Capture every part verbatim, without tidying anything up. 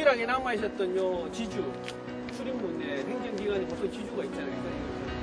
유일하게 남아있었던 요 지주, 출입문에 행정기관에 보통 지주가 있잖아요.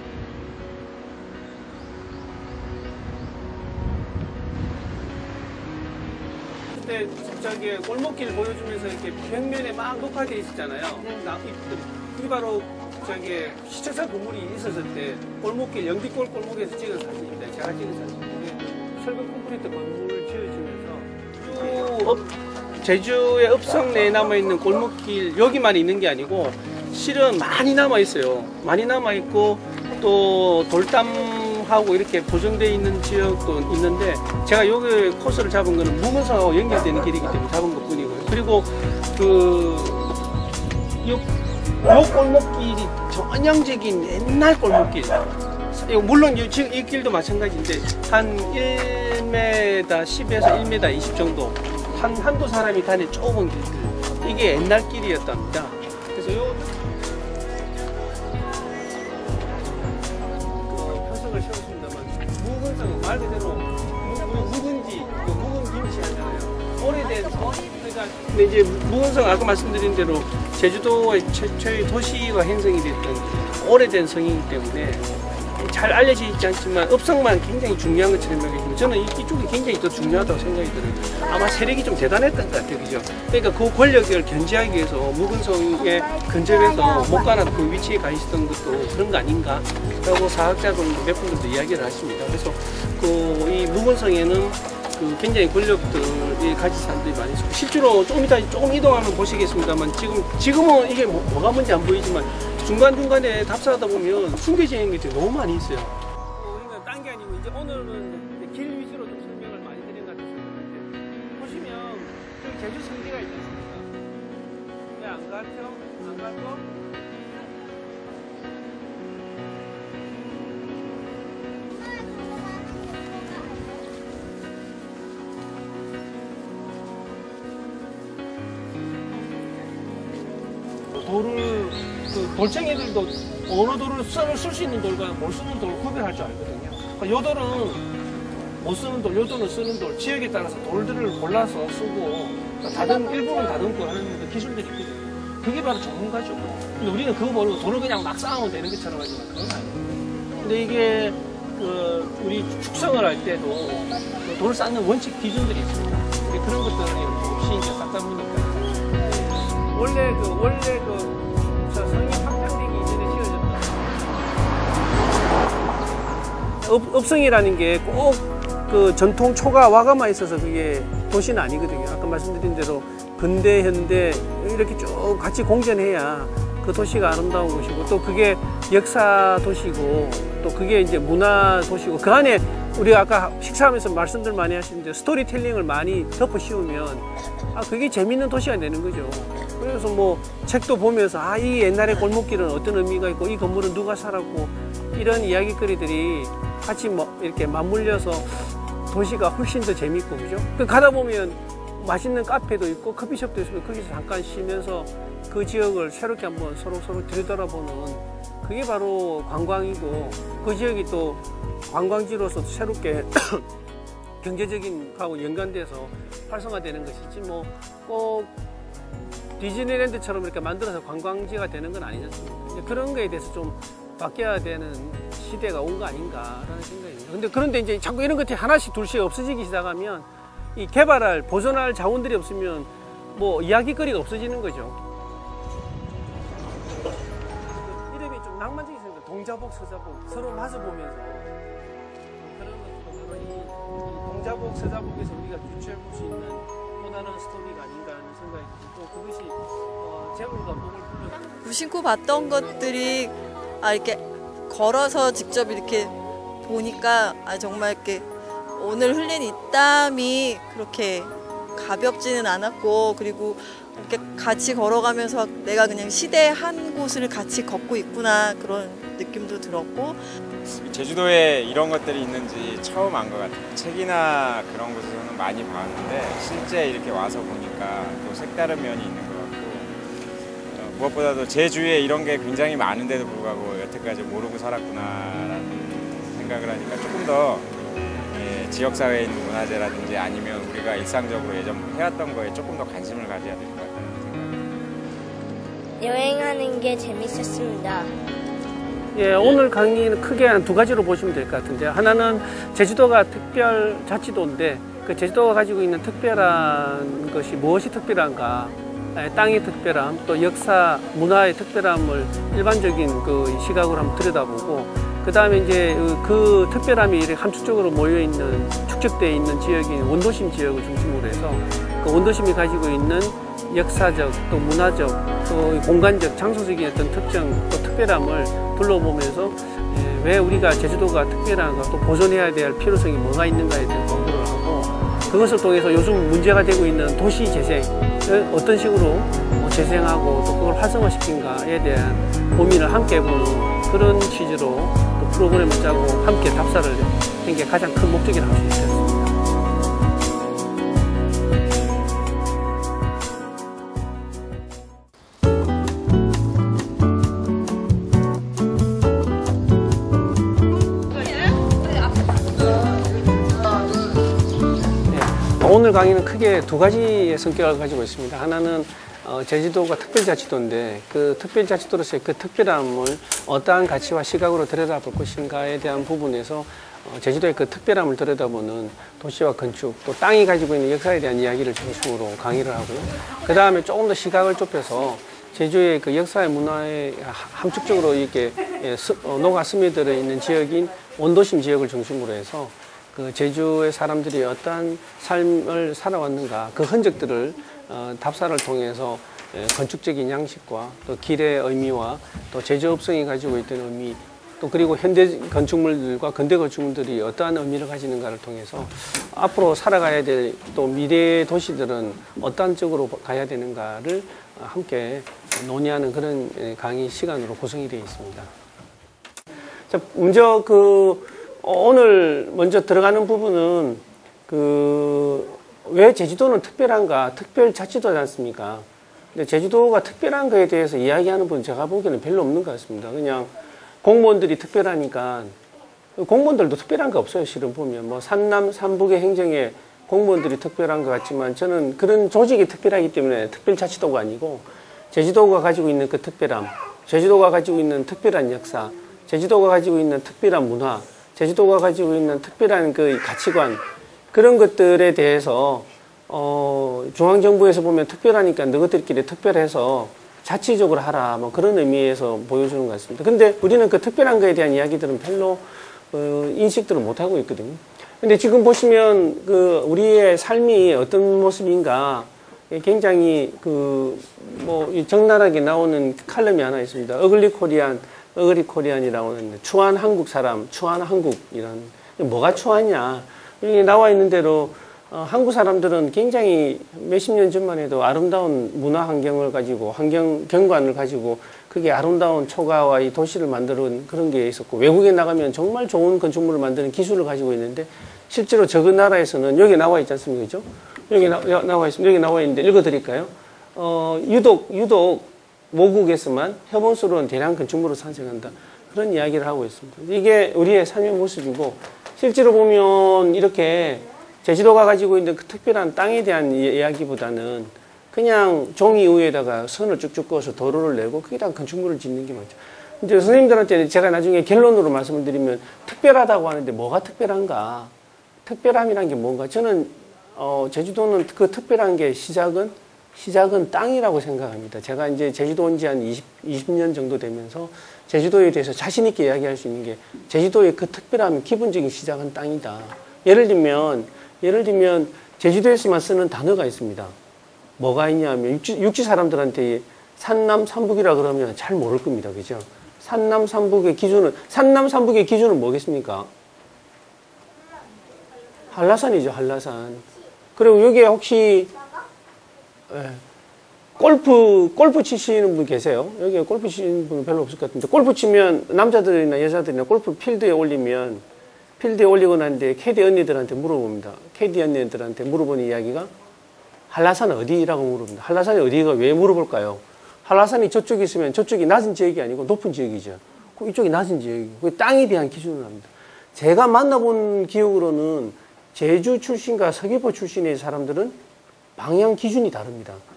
그때 저기 골목길 보여주면서 이렇게 벽면에 막 녹화되어 있었잖아요. 이게 바로 저기 시청사 건물이 있었을 때 골목길 영디골 골목에서 찍은 사진입니다. 제가 찍은 사진. 철근 콘크리트 건물을 지어주면서 쭉 업, 제주의 읍성 내에 남아있는 골목길 여기만 있는 게 아니고 실은 많이 남아있어요. 많이 남아있고 또 돌담하고 이렇게 보존되어 있는 지역도 있는데 제가 여기 코스를 잡은 거는 무문성하고 연결되는 길이기 때문에 잡은 것 뿐이고요. 그리고 그 요, 요 골목길이 전형적인 옛날 골목길. 물론 이, 지금 이 길도 마찬가지인데 한 일 미터 십에서 일 미터 이십 정도 한, 한두 사람이 다니는 좁은 길들 이게 옛날 길이었답니다. 그래서 요 그 표석을 세웠습니다만 묵은성 말 그대로 묵은지 묵은 김치 하잖아요. 오래된 그러니까 근데 이제 묵은성 아까 말씀드린 대로 제주도의 최초의 도시가 형성이 됐던 오래된 성이기 때문에 잘 알려져 있지 않지만 읍성만 굉장히 중요한 것처럼 여겨지면 저는 이쪽이 굉장히 더 중요하다고 생각이 들어요. 아마 세력이 좀 대단했던 것 같아요. 그죠? 그러니까 그 권력을 견제하기 위해서 묵은성에 근접해서 못 가나 그 위치에 가 있었던 것도 그런 거 아닌가 라고 사학자분 몇 분들도 이야기를 하십니다. 그래서 그 이 묵은성에는 그 굉장히 권력들이 가진 사람들이 많이 있어요. 실제로 조금 이따 조금 이동하면 보시겠습니다만 지금, 지금은 이게 뭐, 뭐가 뭔지 안 보이지만 중간중간에 답사하다 보면 숨겨져 있는 게 너무 많이 있어요. 우리는 딴 게 아니고 이제 오늘은 이제 길 위주로 좀 설명을 많이 드린 것 같아요. 보시면 그 제주 성지가 있지 않습니까? 왜 안 가죠? 안 가고? 돌을 그 돌쟁이들도 어느 돌을 쓸 수 있는 돌과 못 쓰는 돌을 구별할 줄 알거든요. 그러니까 요 돌은 못 쓰는 돌, 요 돌은 쓰는 돌, 지역에 따라서 돌들을 골라서 쓰고 다듬 일부분 다듬고 하는 기술들이 있거든요. 그게 바로 전문가죠. 근데 우리는 그거 모르고 돌을 그냥 막 쌓으면 되는 것처럼 하지만 그건 아니에요. 근데 이게 그 우리 축성을 할 때도 그 돌을 쌓는 원칙 기준들이 있습니다. 근데 그런 것들을 없이 이제 쌓다 보니까 원래 그 원래 그 저 성이 확장되기 이전에 지어졌다. 읍, 읍성이라는 게 꼭 그 전통 초가 와가만 있어서 그게 도시는 아니거든요. 아까 말씀드린 대로 근대 현대 이렇게 쭉 같이 공존해야 그 도시가 아름다운 곳이고 또 그게 역사 도시고 또 그게 이제 문화 도시고 그 안에 우리가 아까 식사하면서 말씀들 많이 하시는데 스토리텔링을 많이 덮어 씌우면 아 그게 재밌는 도시가 되는 거죠. 그래서 뭐 책도 보면서 아 이 옛날의 골목길은 어떤 의미가 있고 이 건물은 누가 살았고 이런 이야기거리들이 같이 뭐 이렇게 맞물려서 도시가 훨씬 더 재밌고 그죠? 그 가다 보면 맛있는 카페도 있고 커피숍도 있으면 거기서 잠깐 쉬면서 그 지역을 새롭게 한번 서로 서로 들여다보는 그게 바로 관광이고 그 지역이 또 관광지로서 새롭게 경제적인 하고 연관돼서 활성화되는 것이지 뭐 꼭 디즈니랜드처럼 이렇게 만들어서 관광지가 되는 건 아니지 않습니까? 그런 거에 대해서 좀 바뀌어야 되는 시대가 온 거 아닌가라는 생각입니다. 근데 그런데 이제 자꾸 이런 것들이 하나씩 둘씩 없어지기 시작하면 이 개발할, 보존할 자원들이 없으면 뭐 이야기거리가 없어지는 거죠. 이름이 좀 낭만적인 생각, 동자복, 서자복 서로 마주보면서 그런 것도 이 동자복, 서자복에서 우리가 유추해 볼 수 있는 또 다른 스토리가 아닌가 하는 생각이 들고 또 그것이 어, 재물과 몸을 불러 무심코 봤던 것들이 아 이렇게 걸어서 직접 이렇게 보니까 아 정말 이렇게 오늘 흘린 이 땀이 그렇게 가볍지는 않았고 그리고 이렇게 같이 걸어가면서 내가 그냥 시대의 한 곳을 같이 걷고 있구나 그런 느낌도 들었고 제주도에 이런 것들이 있는지 처음 안 것 같아요. 책이나 그런 곳에서는 많이 봤는데 실제 이렇게 와서 보니까 또 색다른 면이 있는 것 같고 어, 무엇보다도 제주에 이런 게 굉장히 많은데도 불구하고 여태까지 모르고 살았구나라는 생각을 하니까 조금 더 예, 지역사회에 있는 문화재라든지 아니면 우리가 일상적으로 예전 해왔던 거에 조금 더 관심을 가져야 될 것 같다는 생각이 듭니다. 여행하는 게 재밌었습니다. 예, 오늘 강의는 크게 한 두 가지로 보시면 될 것 같은데요. 하나는 제주도가 특별자치도인데 그 제주도가 가지고 있는 특별한 것이 무엇이 특별한가, 땅의 특별함, 또 역사, 문화의 특별함을 일반적인 그 시각으로 한번 들여다보고, 그 다음에 이제 그 특별함이 이렇게 함축적으로 모여있는, 축적되어 있는 지역인 원도심 지역을 중심으로 해서 그 원도심이 가지고 있는 역사적, 또 문화적, 또 공간적, 장소적인 어떤 특정, 또 특별함을 둘러보면서 왜 우리가 제주도가 특별한가, 또 보존해야 될 필요성이 뭐가 있는가에 대한 공부를 하고, 그것을 통해서 요즘 문제가 되고 있는 도시 재생을 어떤 식으로 재생하고 또 그걸 활성화시킨가에 대한 고민을 함께 해보는 그런 취지로 또 프로그램을 짜고 함께 답사를 한 게 가장 큰 목적이라고 할 수 있습니다. 오늘 강의는 크게 두 가지의 성격을 가지고 있습니다. 하나는 어, 제주도가 특별자치도인데 그 특별자치도로서의 그 특별함을 어떠한 가치와 시각으로 들여다볼 것인가에 대한 부분에서 어, 제주도의 그 특별함을 들여다보는 도시와 건축, 또 땅이 가지고 있는 역사에 대한 이야기를 중심으로 강의를 하고요. 그 다음에 조금 더 시각을 좁혀서 제주의 그 역사의 문화에 함축적으로 이렇게 예, 스, 어, 녹아 스며들어 있는 지역인 원도심 지역을 중심으로 해서 그 제주의 사람들이 어떠한 삶을 살아왔는가, 그 흔적들을 어, 답사를 통해서 예, 건축적인 양식과 또 길의 의미와 또 제조업성이 가지고 있던 의미, 또 그리고 현대 건축물들과 근대 건축물들이 어떠한 의미를 가지는가를 통해서 앞으로 살아가야 될 또 미래의 도시들은 어떠한 쪽으로 가야 되는가를 함께 논의하는 그런 강의 시간으로 구성이 되어 있습니다. 자, 먼저 그 오늘 먼저 들어가는 부분은 그 왜 제주도는 특별한가, 특별자치도지 않습니까? 근데 제주도가 특별한 거에 대해서 이야기하는 분 제가 보기에는 별로 없는 것 같습니다. 그냥 공무원들이 특별하니까, 공무원들도 특별한 거 없어요. 실은 보면 뭐 삼남 삼북의 행정에 공무원들이 특별한 것 같지만 저는 그런 조직이 특별하기 때문에 특별자치도가 아니고 제주도가 가지고 있는 그 특별함, 제주도가 가지고 있는 특별한 역사, 제주도가 가지고 있는 특별한 문화, 제주도가 가지고 있는 특별한 그 가치관, 그런 것들에 대해서 어, 중앙정부에서 보면 특별하니까 너희들끼리 특별해서 자치적으로 하라, 뭐 그런 의미에서 보여주는 것 같습니다. 근데 우리는 그 특별한 거에 대한 이야기들은 별로 어, 인식들을 못하고 있거든요. 근데 지금 보시면 그 우리의 삶이 어떤 모습인가 굉장히 그 뭐 적나라하게 나오는 칼럼이 하나 있습니다. 어글리 코리안, 어글리 코리안이라고 하는데 추한 한국 사람, 추한 한국, 이런 뭐가 추하냐, 여기 나와 있는 대로 어, 한국 사람들은 굉장히 몇십 년 전만 해도 아름다운 문화 환경을 가지고, 환경 경관을 가지고 그게 아름다운 초가와 이 도시를 만드는 그런 게 있었고, 외국에 나가면 정말 좋은 건축물을 만드는 기술을 가지고 있는데 실제로 저 나라에서는 여기 나와 있지 않습니까? 그죠? 여기 나, 나와 있습니다. 여기 나와 있는데 읽어드릴까요? 어, 유독, 유독 모국에서만 협원스러운 대량 건축물을 산생한다. 그런 이야기를 하고 있습니다. 이게 우리의 삶의 모습이고, 실제로 보면 이렇게 제주도가 가지고 있는 그 특별한 땅에 대한 이야기보다는 그냥 종이 위에다가 선을 쭉쭉 그어서 도로를 내고 거기다가 건축물을 짓는 게 맞죠. 이제 선생님들한테 제가 나중에 결론으로 말씀을 드리면 특별하다고 하는데 뭐가 특별한가? 특별함이란 게 뭔가? 저는 어, 제주도는 그 특별한 게 시작은 시작은 땅이라고 생각합니다. 제가 이제 제주도 온 지 한 이십, 이십 년 정도 되면서 제주도에 대해서 자신 있게 이야기할 수 있는 게, 제주도의 그 특별함, 기본적인 시작은 땅이다. 예를 들면 예를 들면 제주도에서만 쓰는 단어가 있습니다. 뭐가 있냐면 육지, 육지 사람들한테 산남 삼북이라 그러면 잘 모를 겁니다. 그죠? 산남 삼북의 기준은 산남 삼북의 기준은 뭐겠습니까? 한라산이죠. 한라산. 그리고 여기에 혹시 예, 골프 골프 치시는 분 계세요? 여기 골프 치시는 분 별로 없을 것 같은데, 골프 치면 남자들이나 여자들이나 골프 필드에 올리면 필드에 올리고 난 뒤에 캐디 언니들한테 물어봅니다. 캐디 언니들한테 물어보는 이야기가 한라산 어디라고 물어봅니다. 한라산이 어디가 왜 물어볼까요? 한라산이 저쪽에 있으면 저쪽이 낮은 지역이 아니고 높은 지역이죠. 이쪽이 낮은 지역이고, 그 땅에 대한 기준을 합니다. 제가 만나본 기억으로는 제주 출신과 서귀포 출신의 사람들은 방향 기준이 다릅니다.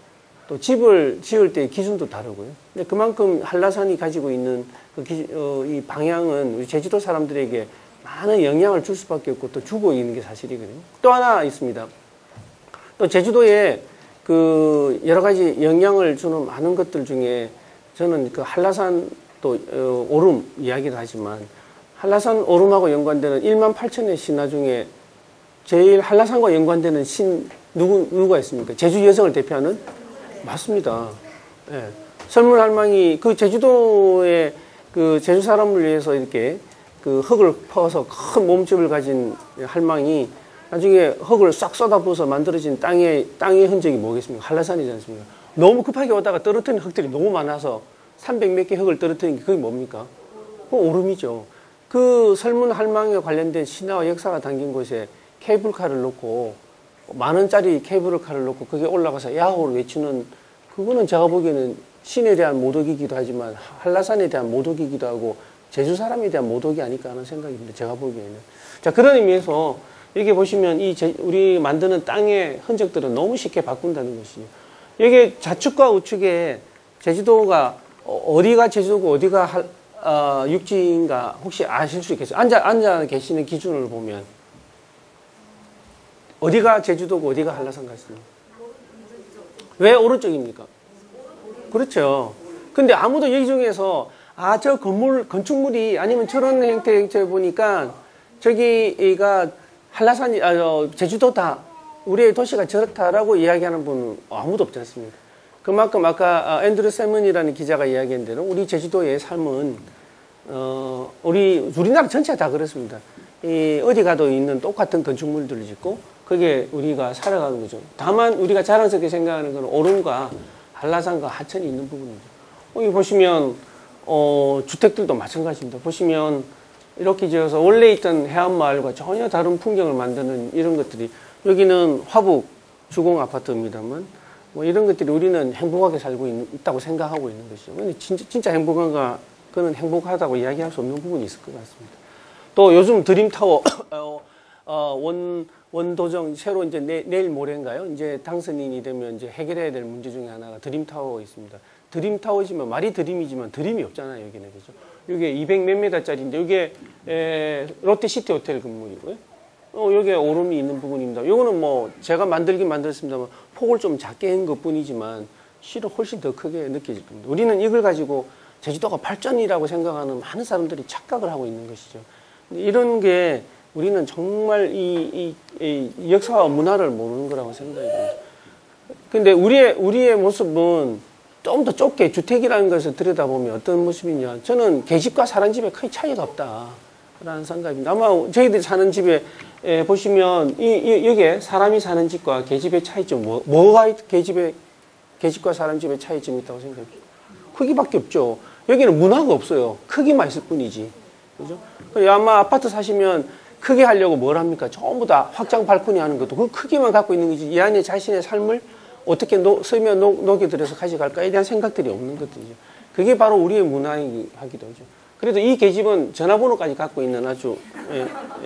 또 집을 지을 때 기준도 다르고요. 근데 그만큼 한라산이 가지고 있는 그 기, 어, 이 방향은 우리 제주도 사람들에게 많은 영향을 줄 수밖에 없고 또 주고 있는 게 사실이거든요. 또 하나 있습니다. 또 제주도에 그 여러 가지 영향을 주는 많은 것들 중에 저는 그 한라산 또 어, 오름 이야기도 하지만 한라산 오름하고 연관되는 일만 팔천의 신화 중에 제일 한라산과 연관되는 신 누구 누가 있습니까? 제주 여성을 대표하는 맞습니다. 예. 설문할망이 그 제주도의 그 제주 사람을 위해서 이렇게 그 흙을 퍼서 큰 몸집을 가진 할망이 나중에 흙을 싹 쏟아부어서 만들어진 땅의 땅의 흔적이 뭐겠습니까? 한라산이지 않습니까? 너무 급하게 오다가 떨어뜨린 흙들이 너무 많아서 삼백 몇 개 흙을 떨어뜨린 게 그게 뭡니까? 그 오름이죠. 그 설문할망에 관련된 신화와 역사가 담긴 곳에 케이블카를 놓고 만 원짜리 케이블카를 놓고 그게 올라가서 야호를 외치는 그거는 제가 보기에는 신에 대한 모독이기도 하지만 한라산에 대한 모독이기도 하고 제주 사람에 대한 모독이 아닐까 하는 생각입니다. 제가 보기에는. 자, 그런 의미에서 여기 보시면 이 제, 우리 만드는 땅의 흔적들은 너무 쉽게 바꾼다는 것이죠. 여기 좌측과 우측에 제주도가 어디가 제주도고 어디가 할, 어, 육지인가 혹시 아실 수 있겠어요? 앉아, 앉아 계시는 기준을 보면 어디가 제주도고 어디가 한라산 같습니까? 왜 오른쪽입니까? 그렇죠. 근데 아무도 여기 중에서 아, 저 건물, 건축물이 아니면 저런 형태, 형태 보니까 저기가 한라산이, 아, 어, 제주도다. 우리의 도시가 저렇다라고 이야기하는 분은 아무도 없지 않습니까? 그만큼 아까 앤드류 세먼이라는 기자가 이야기한 대로 우리 제주도의 삶은 어, 우리, 우리나라 전체가 다 그렇습니다. 이, 어디 가도 있는 똑같은 건축물들을 짓고 그게 우리가 살아가는 거죠. 다만 우리가 자랑스럽게 생각하는 건 오름과 한라산과 하천이 있는 부분이죠. 여기 보시면 어, 주택들도 마찬가지입니다. 보시면 이렇게 지어서 원래 있던 해안마을과 전혀 다른 풍경을 만드는 이런 것들이 여기는 화북 주공 아파트입니다만 뭐 이런 것들이 우리는 행복하게 살고 있, 있다고 생각하고 있는 것이죠. 근데 진짜, 진짜 행복한가 그는 행복하다고 이야기할 수 없는 부분이 있을 것 같습니다. 또 요즘 드림타워 어, 어, 원, 원도정 새로 이제 내, 내일 모레인가요? 이제 당선인이 되면 이제 해결해야 될 문제 중에 하나가 드림타워 있습니다. 드림타워지만 말이 드림이지만 드림이 없잖아요, 여기는. 그죠? 이게 이백 몇 미터짜리인데 이게 에, 롯데시티 호텔 건물이고요. 어, 여기에 오름이 있는 부분입니다. 이거는 뭐 제가 만들긴 만들었습니다만 폭을 좀 작게 한 것뿐이지만 실은 훨씬 더 크게 느껴질 겁니다. 우리는 이걸 가지고 제주도가 발전이라고 생각하는 많은 사람들이 착각을 하고 있는 것이죠. 이런 게 우리는 정말 이, 이, 이 역사와 문화를 모르는 거라고 생각이 듭니다. 근데 우리의, 우리의 모습은 좀 더 좁게 주택이라는 것을 들여다보면 어떤 모습이냐. 저는 계집과 사는 집에 크게 차이가 없다라는 생각입니다. 아마 저희들이 사는 집에 에, 보시면 이, 이, 여기에 사람이 사는 집과 계집의 차이점, 뭐, 뭐가 계집의, 계집과 사는 집의 차이점이 있다고 생각해요? 크기밖에 없죠. 여기는 문화가 없어요. 크기만 있을 뿐이지. 그죠? 아마 아파트 사시면 크게 하려고 뭘 합니까? 전부 다 확장 발코니 하는 것도 그 크기만 갖고 있는 거지. 이 안에 자신의 삶을 어떻게 노, 쓰며 녹, 녹여들여서 가져갈까에 대한 생각들이 없는 것들이죠. 그게 바로 우리의 문화이기도 하죠. 그래도 이 계집은 전화번호까지 갖고 있는 아주 예, 예,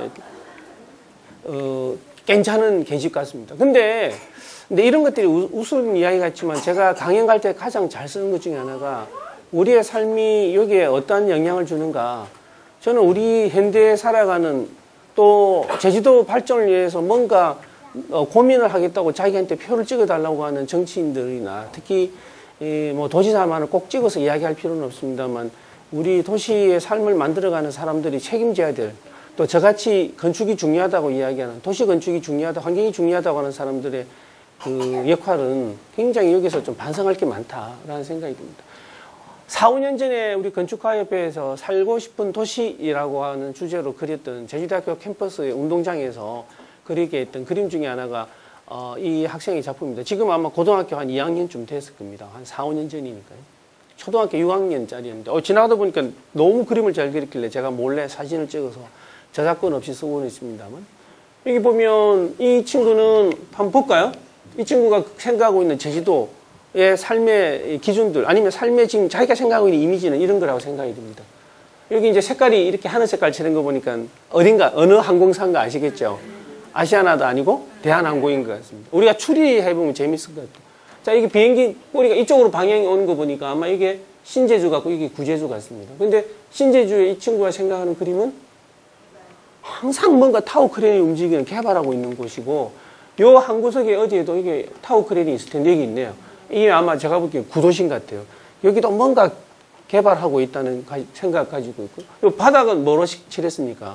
어, 괜찮은 계집 같습니다. 근데, 근데 이런 것들이 우, 우스운 이야기 같지만 제가 강연 갈 때 가장 잘 쓰는 것 중에 하나가 우리의 삶이 여기에 어떠한 영향을 주는가. 저는 우리 현대에 살아가는 또 제주도 발전을 위해서 뭔가 어, 고민을 하겠다고 자기한테 표를 찍어달라고 하는 정치인들이나 특히 이, 뭐 도지사만을 꼭 찍어서 이야기할 필요는 없습니다만 우리 도시의 삶을 만들어가는 사람들이 책임져야 될 또 저같이 건축이 중요하다고 이야기하는 도시 건축이 중요하다, 환경이 중요하다고 하는 사람들의 그 역할은 굉장히 여기서 좀 반성할 게 많다라는 생각이 듭니다. 사, 오 년 전에 우리 건축가협회에서 살고 싶은 도시라고 하는 주제로 그렸던 제주대학교 캠퍼스의 운동장에서 그리게 했던 그림 중에 하나가 어, 이 학생의 작품입니다. 지금 아마 고등학교 한 이 학년쯤 됐을 겁니다. 한 사, 오 년 전이니까요. 초등학교 육 학년짜리였는데 어, 지나가다 보니까 너무 그림을 잘 그렸길래 제가 몰래 사진을 찍어서 저작권 없이 쓰고는 있습니다만 여기 보면 이 친구는 한번 볼까요? 이 친구가 생각하고 있는 제주도의 삶의 기준들 아니면 삶의 지금 자기가 생각하고 있는 이미지는 이런 거라고 생각이 듭니다. 여기 이제 색깔이 이렇게 하늘 색깔처럼 거 보니까 어딘가 어느 항공사인가 아시겠죠? 아시아나도 아니고 대한항공인 것 같습니다. 우리가 추리해보면 재밌을 것 같아요. 자, 이게 비행기 꼬리가 이쪽으로 방향이 오는 거 보니까 아마 이게 신제주 같고 이게 구제주 같습니다. 근데 신제주의 이 친구가 생각하는 그림은 항상 뭔가 타워 크레인이 움직이는 개발하고 있는 곳이고, 요 한 구석에 어디에도 이게 타워 크레인이 있을 텐데 여기 있네요. 이게 아마 제가 보기엔 구도심 같아요. 여기도 뭔가 개발하고 있다는 생각 가지고 있고, 요 바닥은 뭐로 칠했습니까?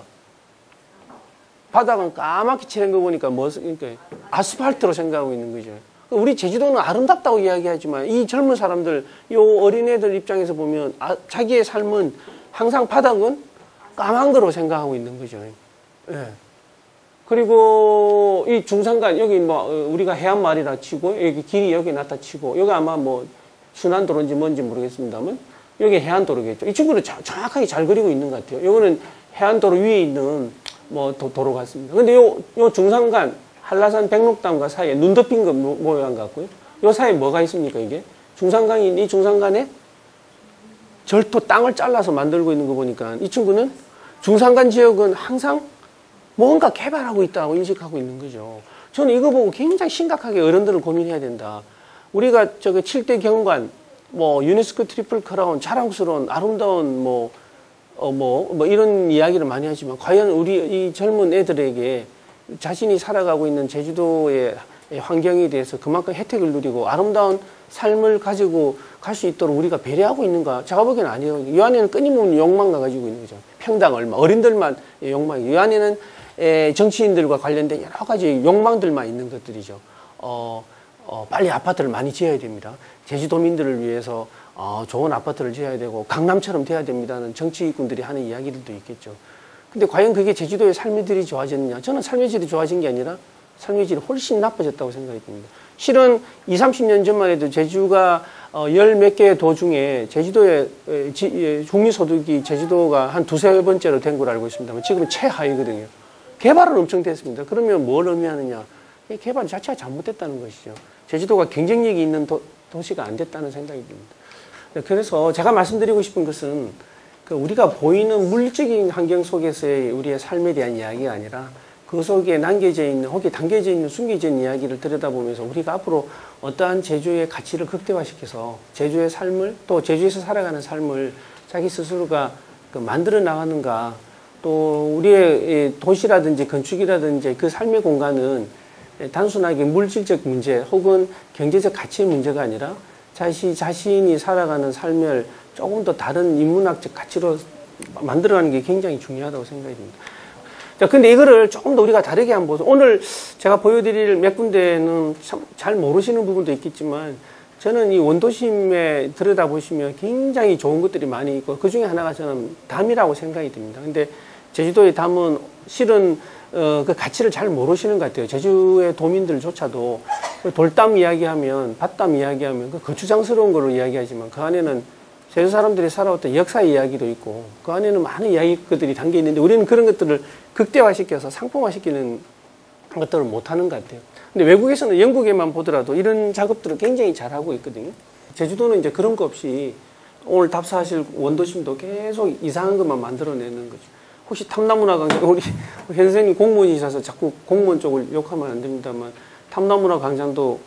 바닥은 까맣게 칠한 거 보니까 뭐, 그러니까 아스팔트로 생각하고 있는 거죠. 우리 제주도는 아름답다고 이야기하지만 이 젊은 사람들, 요 어린애들 입장에서 보면 아, 자기의 삶은 항상 바닥은 까만 거로 생각하고 있는 거죠. 예. 그리고 이 중산간, 여기 뭐 우리가 해안말이라 치고, 여기 길이 여기 나타 치고, 여기 아마 뭐 순환도로인지 뭔지 모르겠습니다만, 여기 해안도로겠죠. 이 친구는 자, 정확하게 잘 그리고 있는 것 같아요. 요거는 해안도로 위에 있는 뭐 도, 도로 같습니다. 근데 요, 요 중산간, 한라산 백록담과 사이에 눈 덮인 거 모양 같고요. 요 사이에 뭐가 있습니까, 이게? 중산강이, 이 중산간에 절토 땅을 잘라서 만들고 있는 거 보니까 이 친구는 중산간 지역은 항상 뭔가 개발하고 있다고 인식하고 있는 거죠. 저는 이거 보고 굉장히 심각하게 어른들을 고민해야 된다. 우리가 저기 칠 대 경관, 뭐 유네스코 트리플 크라운, 자랑스러운 아름다운 뭐, 어, 뭐, 뭐 이런 이야기를 많이 하지만 과연 우리 이 젊은 애들에게 자신이 살아가고 있는 제주도의 환경에 대해서 그만큼 혜택을 누리고 아름다운 삶을 가지고 갈 수 있도록 우리가 배려하고 있는가? 제가 보기에는 아니에요. 이 안에는 끊임없는 욕망가 가지고 있는 거죠. 평당 얼마, 어린들만 욕망이. 이 안에는 에, 정치인들과 관련된 여러 가지 욕망들만 있는 것들이죠. 어, 어, 빨리 아파트를 많이 지어야 됩니다. 제주도민들을 위해서 어, 좋은 아파트를 지어야 되고 강남처럼 돼야 됩니다는 정치인들이 하는 이야기들도 있겠죠. 근데 과연 그게 제주도의 삶의 질이 좋아졌느냐? 저는 삶의 질이 좋아진 게 아니라 삶의 질이 훨씬 나빠졌다고 생각이 듭니다. 실은 이십, 삼십 년 전만 해도 제주가 어, 열 몇 개의 도 중에 제주도의 지, 중위소득이 제주도가 한 두세 번째로 된 걸 알고 있습니다만 지금은 최하위거든요. 개발은 엄청 됐습니다. 그러면 뭘 의미하느냐? 이 개발 자체가 잘못됐다는 것이죠. 제주도가 경쟁력이 있는 도, 도시가 안 됐다는 생각이 듭니다. 그래서 제가 말씀드리고 싶은 것은 그 우리가 보이는 물질적인 환경 속에서의 우리의 삶에 대한 이야기가 아니라 그 속에 남겨져 있는 혹은 담겨져 있는 숨겨져 있는 이야기를 들여다보면서 우리가 앞으로 어떠한 제주의 가치를 극대화시켜서 제주의 삶을 또 제주에서 살아가는 삶을 자기 스스로가 그 만들어 나가는가, 또 우리의 도시라든지 건축이라든지 그 삶의 공간은 단순하게 물질적 문제 혹은 경제적 가치의 문제가 아니라 자신, 자신이 살아가는 삶을 조금 더 다른 인문학적 가치로 만들어가는 게 굉장히 중요하다고 생각이 듭니다. 자, 근데 이거를 조금 더 우리가 다르게 한번 보죠. 오늘 제가 보여드릴 몇 군데는 참 잘 모르시는 부분도 있겠지만 저는 이 원도심에 들여다보시면 굉장히 좋은 것들이 많이 있고 그 중에 하나가 저는 담이라고 생각이 듭니다. 근데 제주도의 담은 실은 어, 그 가치를 잘 모르시는 것 같아요. 제주의 도민들조차도 돌담 이야기하면, 밭담 이야기하면 그 거추장스러운 걸로 이야기하지만 그 안에는 제주 사람들이 살아왔던 역사 이야기도 있고 그 안에는 많은 이야기들이 담겨 있는데 우리는 그런 것들을 극대화시켜서 상품화시키는 것들을 못하는 것 같아요. 근데 외국에서는 영국에만 보더라도 이런 작업들을 굉장히 잘하고 있거든요. 제주도는 이제 그런 거 없이 오늘 답사하실 원도심도 계속 이상한 것만 만들어내는 거죠. 혹시 탐나문화 광장, 우리 현 선생님 공무원이셔서 자꾸 공무원 쪽을 욕하면 안 됩니다만 탐나문화 광장도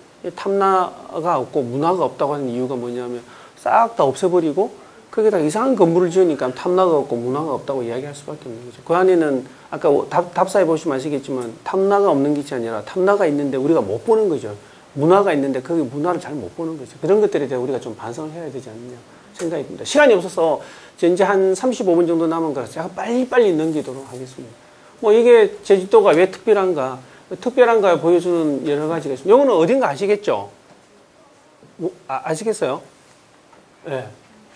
탐나가 없고 문화가 없다고 하는 이유가 뭐냐면 싹 다 없애버리고 거기다 이상한 건물을 지으니까 탐나가 없고 문화가 없다고 이야기할 수밖에 없는 거죠. 그 안에는 아까 답, 답사해 보시면 아시겠지만 탐나가 없는 것이 아니라 탐나가 있는데 우리가 못 보는 거죠. 문화가 있는데 거기 문화를 잘 못 보는 거죠. 그런 것들에 대해 우리가 좀 반성을 해야 되지 않느냐 생각이 듭니다. 시간이 없어서 이제 한 삼십오 분 정도 남은 거라서 제가 빨리빨리 넘기도록 하겠습니다. 뭐 이게 제주도가 왜 특별한가, 특별한가 보여주는 여러 가지가 있습니다. 이거는 어딘가 아시겠죠? 뭐, 아, 아시겠어요? 예. 네.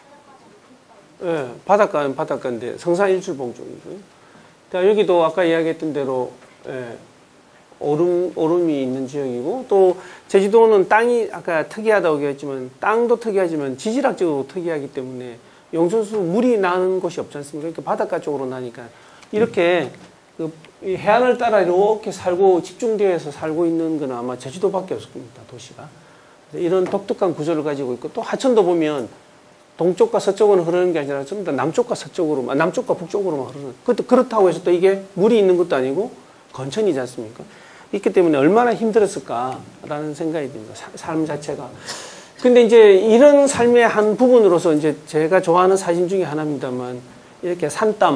예, 바닷가는 바닷가인데 성산일출봉 쪽이고요. 여기도 아까 이야기했던 대로 예, 오름, 오름이 있는 지역이고 또 제주도는 땅이 아까 특이하다고 얘기했지만 땅도 특이하지만 지질학적으로 특이하기 때문에 용천수 물이 나는 곳이 없지 않습니까? 그러니까 바닷가 쪽으로 나니까 이렇게 그 해안을 따라 이렇게 살고 집중되어서 살고 있는 건 아마 제주도밖에 없습니다. 도시가. 이런 독특한 구조를 가지고 있고 또 하천도 보면 동쪽과 서쪽으로 흐르는 게 아니라 전부 다 남쪽과 서쪽으로, 남쪽과 북쪽으로만 흐르는. 그것도 그렇다고 해서 또 이게 물이 있는 것도 아니고 건천이지 않습니까? 있기 때문에 얼마나 힘들었을까라는 생각이 듭니다. 사, 삶 자체가. 근데 이제 이런 삶의 한 부분으로서 이제 제가 좋아하는 사진 중에 하나입니다만 이렇게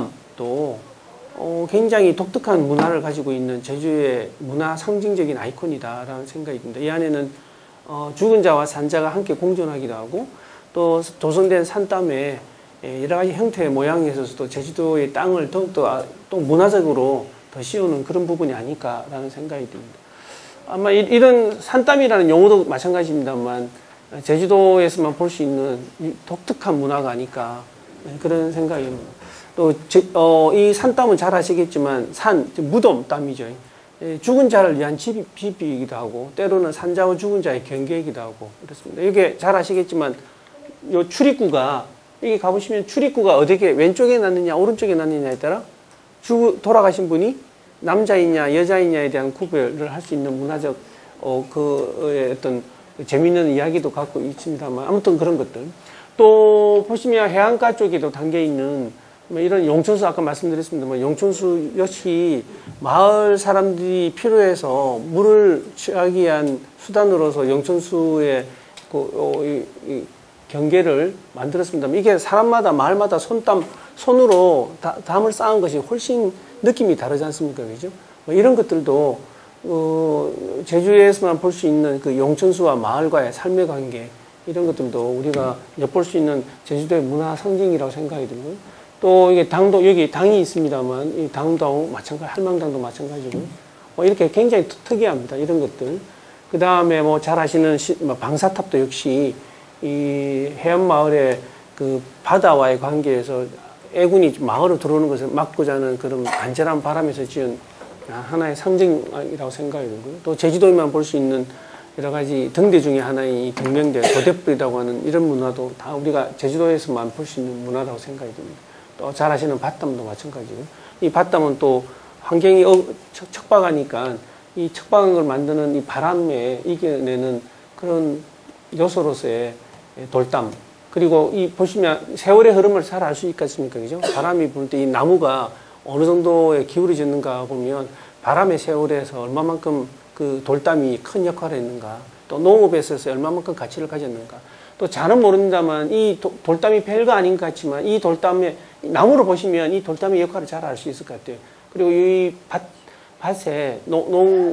산땀도 어, 굉장히 독특한 문화를 가지고 있는 제주의 문화 상징적인 아이콘이다라는 생각이 듭니다. 이 안에는 어, 죽은 자와 산자가 함께 공존하기도 하고 또 조성된 산땀에 여러 가지 형태의 모양에 있어서도 제주도의 땅을 더욱더 또 문화적으로 더 씌우는 그런 부분이 아닐까라는 생각이 듭니다. 아마 이, 이런 산땀이라는 용어도 마찬가지입니다만 제주도에서만 볼 수 있는 독특한 문화가 아닐까 그런 생각입니다. 또 이 산땀은 잘 아시겠지만 산, 무덤 땀이죠. 죽은 자를 위한 집, 집이기도 하고 때로는 산자와 죽은 자의 경계이기도 하고 그렇습니다. 이게 잘 아시겠지만 요 출입구가 여기 가보시면 출입구가 어떻게 왼쪽에 놨느냐 오른쪽에 놨느냐에 따라 죽 돌아가신 분이 남자이냐 여자이냐에 대한 구별을 할 수 있는 문화적 어, 그 어떤 재미있는 이야기도 갖고 있습니다만 아무튼 그런 것들 또 보시면 해안가 쪽에도 담겨 있는 뭐 이런 용천수 아까 말씀드렸습니다만 용천수 역시 마을 사람들이 필요해서 물을 취하기 위한 수단으로서 용천수의 그, 어, 이, 이 경계를 만들었습니다만 이게 사람마다 마을마다 손땀 손으로 다, 담을 쌓은 것이 훨씬 느낌이 다르지 않습니까, 그죠? 뭐 이런 것들도 어, 제주에서만 볼 수 있는 그 용천수와 마을과의 삶의 관계 이런 것들도 우리가 엿볼 수 있는 제주도의 문화 상징이라고 생각이 들고요. 또 이게 당도 여기 당이 있습니다만 이 당도 마찬가지 할망당도 마찬가지고 뭐 이렇게 굉장히 특이합니다. 이런 것들. 그 다음에 뭐 잘 아시는 시, 뭐 방사탑도 역시 이 해안 마을의 그 바다와의 관계에서 애군이 마을로 들어오는 것을 막고자 하는 그런 안전한 바람에서 지은 하나의 상징이라고 생각이 들고요. 또 제주도에만 볼 수 있는 여러 가지 등대 중에 하나의 경명대, 도대불이라고 하는 이런 문화도 다 우리가 제주도에서만 볼 수 있는 문화라고 생각이 듭니다. 또 잘 아시는 밭담도 마찬가지고요. 이 밭담은 또 환경이 어, 척, 척박하니까 이 척박한 걸 만드는 이 바람에 이겨내는 그런 요소로서의 돌담. 그리고 이 보시면 세월의 흐름을 잘 알 수 있겠습니까? 그죠? 바람이 불 때 이 나무가 어느 정도에 기울어졌는가 보면 바람의 세월에서 얼마만큼 그 돌담이 큰 역할을 했는가. 또 농업에 있어서 얼마만큼 가치를 가졌는가. 또 잘은 모릅니다만 이 도, 돌담이 별거 아닌 것 같지만 이 돌담의 나무로 보시면 이 돌담의 역할을 잘 알 수 있을 것 같아요. 그리고 이 밭, 밭에 농,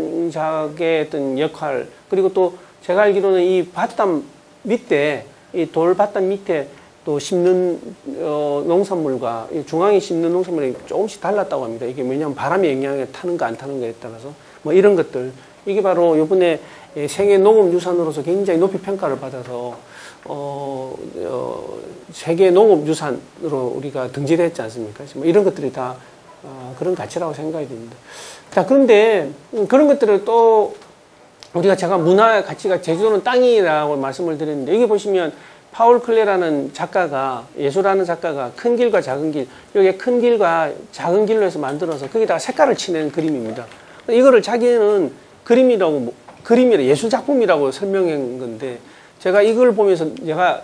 농작의 어떤 역할 그리고 또 제가 알기로는 이 밭담 밑에 이 돌밭담 밑에 또 심는 어, 농산물과 이 중앙에 심는 농산물이 조금씩 달랐다고 합니다. 이게 왜냐하면 바람의 영향에 타는가 안 타는가에 따라서 뭐 이런 것들 이게 바로 이번에 세계 농업유산으로서 굉장히 높이 평가를 받아서 어, 어, 세계 농업유산으로 우리가 등재됐지 않습니까? 뭐 이런 것들이 다 어, 그런 가치라고 생각이 됩니다. 자 그런데 그런 것들을 또 우리가 제가 문화의 가치가 제주도는 땅이라고 말씀을 드렸는데 여기 보시면 파울 클레라는 작가가 예술하는 작가가 큰 길과 작은 길 여기 큰 길과 작은 길로 해서 만들어서 거기다가 색깔을 칠해낸 그림입니다. 이거를 자기는 그림이라고 그림이라 예술 작품이라고 설명한 건데 제가 이걸 보면서 제가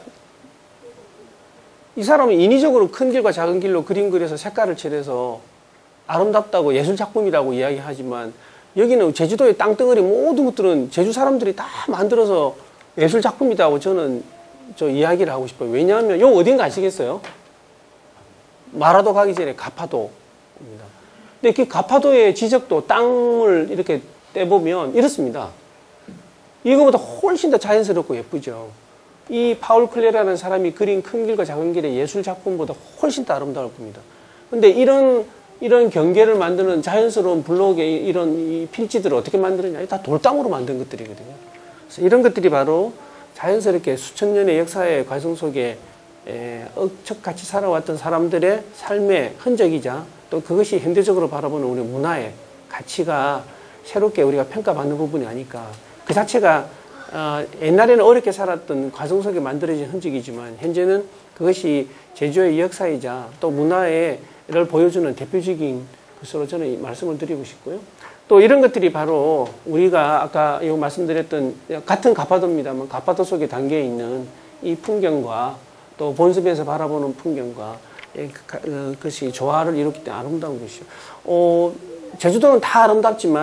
이 사람은 인위적으로 큰 길과 작은 길로 그림 그려서 색깔을 칠해서 아름답다고 예술 작품이라고 이야기하지만 여기는 제주도의 땅덩어리 모든 것들은 제주 사람들이 다 만들어서 예술 작품이라고 저는 저 이야기를 하고 싶어요. 왜냐하면 요 어딘가 아시겠어요? 마라도 가기 전에 가파도입니다. 근데 그 가파도의 지적도 땅을 이렇게 떼보면 이렇습니다. 이거보다 훨씬 더 자연스럽고 예쁘죠. 이 파울 클레라는 사람이 그린 큰 길과 작은 길의 예술 작품보다 훨씬 더 아름다울 겁니다. 근데 이런 이런 경계를 만드는 자연스러운 블록의 이런 이 필지들을 어떻게 만드느냐? 다 돌담으로 만든 것들이거든요. 그래서 이런 것들이 바로 자연스럽게 수천 년의 역사의 과정 속에 억척같이 살아왔던 사람들의 삶의 흔적이자 또 그것이 현대적으로 바라보는 우리 문화의 가치가 새롭게 우리가 평가받는 부분이 아닐까. 그 자체가 어, 옛날에는 어렵게 살았던 과정 속에 만들어진 흔적이지만 현재는 그것이 제주의 역사이자 또 문화를 보여주는 대표적인 것으로 저는 말씀을 드리고 싶고요. 또 이런 것들이 바로 우리가 아까 이 말씀드렸던 같은 가파도입니다만 가파도 속에 담겨 있는 이 풍경과 또 본섬에서 바라보는 풍경과 그것이 조화를 이뤘기 때문에 아름다운 것이죠. 어, 제주도는 다 아름답지만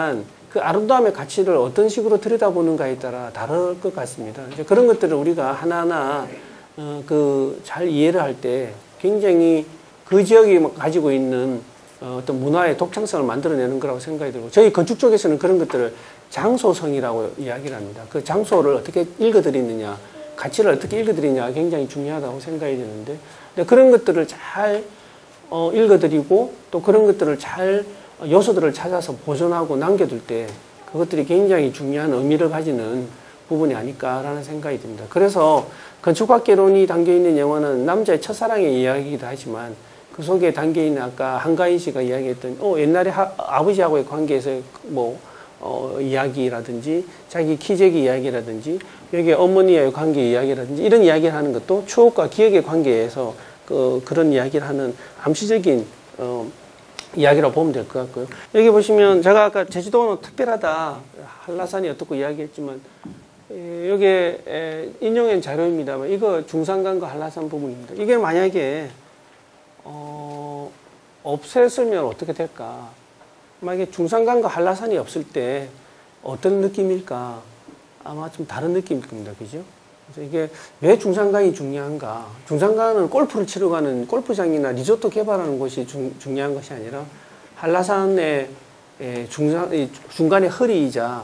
그 아름다움의 가치를 어떤 식으로 들여다보는가에 따라 다를 것 같습니다. 이제 그런 것들을 우리가 하나하나 어, 그 잘 이해를 할 때 굉장히 그 지역이 가지고 있는 어, 어떤 문화의 독창성을 만들어내는 거라고 생각이 들고, 저희 건축 쪽에서는 그런 것들을 장소성이라고 이야기를 합니다. 그 장소를 어떻게 읽어드리느냐, 가치를 어떻게 읽어드리느냐가 굉장히 중요하다고 생각이 드는데, 근데 그런 것들을 잘 어, 읽어드리고 또 그런 것들을 잘 요소들을 찾아서 보존하고 남겨둘 때 그것들이 굉장히 중요한 의미를 가지는 부분이 아닐까라는 생각이 듭니다. 그래서 건축학개론이 담겨있는 영화는 남자의 첫사랑의 이야기이기도 하지만 그 속에 담겨있는 아까 한가인 씨가 이야기했던 어, 옛날에 하, 아버지하고의 관계에서 뭐 어, 이야기라든지 자기 기재기 이야기라든지 여기 어머니와의 관계 이야기라든지 이런 이야기를 하는 것도 추억과 기억의 관계에서 그, 그런 이야기를 하는 암시적인 어, 이야기라고 보면 될 것 같고요. 여기 보시면 제가 아까 제주도는 특별하다, 한라산이 어떻고 이야기했지만 에, 여기에 에, 인용한 자료입니다만 이거 중산간과 한라산 부분입니다. 이게 만약에 어, 없앴으면 어떻게 될까? 만약에 중산간과 한라산이 없을 때 어떤 느낌일까? 아마 좀 다른 느낌일 겁니다. 그죠? 그래서 이게 왜 중산간이 중요한가? 중산간은 골프를 치러 가는 골프장이나 리조트 개발하는 곳이 중, 중요한 것이 아니라 한라산의 중산, 중간의 허리이자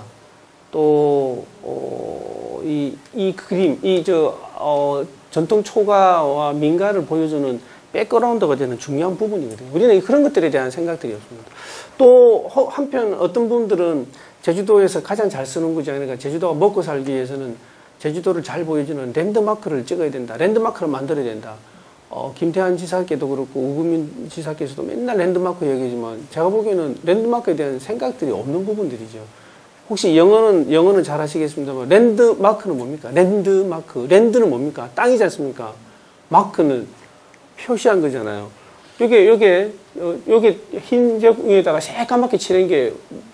또, 어, 이, 이 그림, 이 저, 어, 전통 초가와 민가를 보여주는 백그라운드가 되는 중요한 부분이거든요. 우리는 그런 것들에 대한 생각들이 없습니다. 또 한편 어떤 분들은 제주도에서 가장 잘 쓰는 구장, 그러니까 제주도가 먹고 살기 위해서는 제주도를 잘 보여주는 랜드마크를 찍어야 된다. 랜드마크를 만들어야 된다. 어, 김태환 지사께도 그렇고 우금민 지사께서도 맨날 랜드마크 얘기지만 제가 보기에는 랜드마크에 대한 생각들이 없는 부분들이죠. 혹시 영어는 영어는 잘 하시겠습니다만 랜드마크는 뭡니까? 랜드마크. 랜드는 뭡니까? 땅이지 않습니까? 마크는 표시한 거잖아요. 요게 요게 요게 흰색 위에다가 새까맣게 칠한 게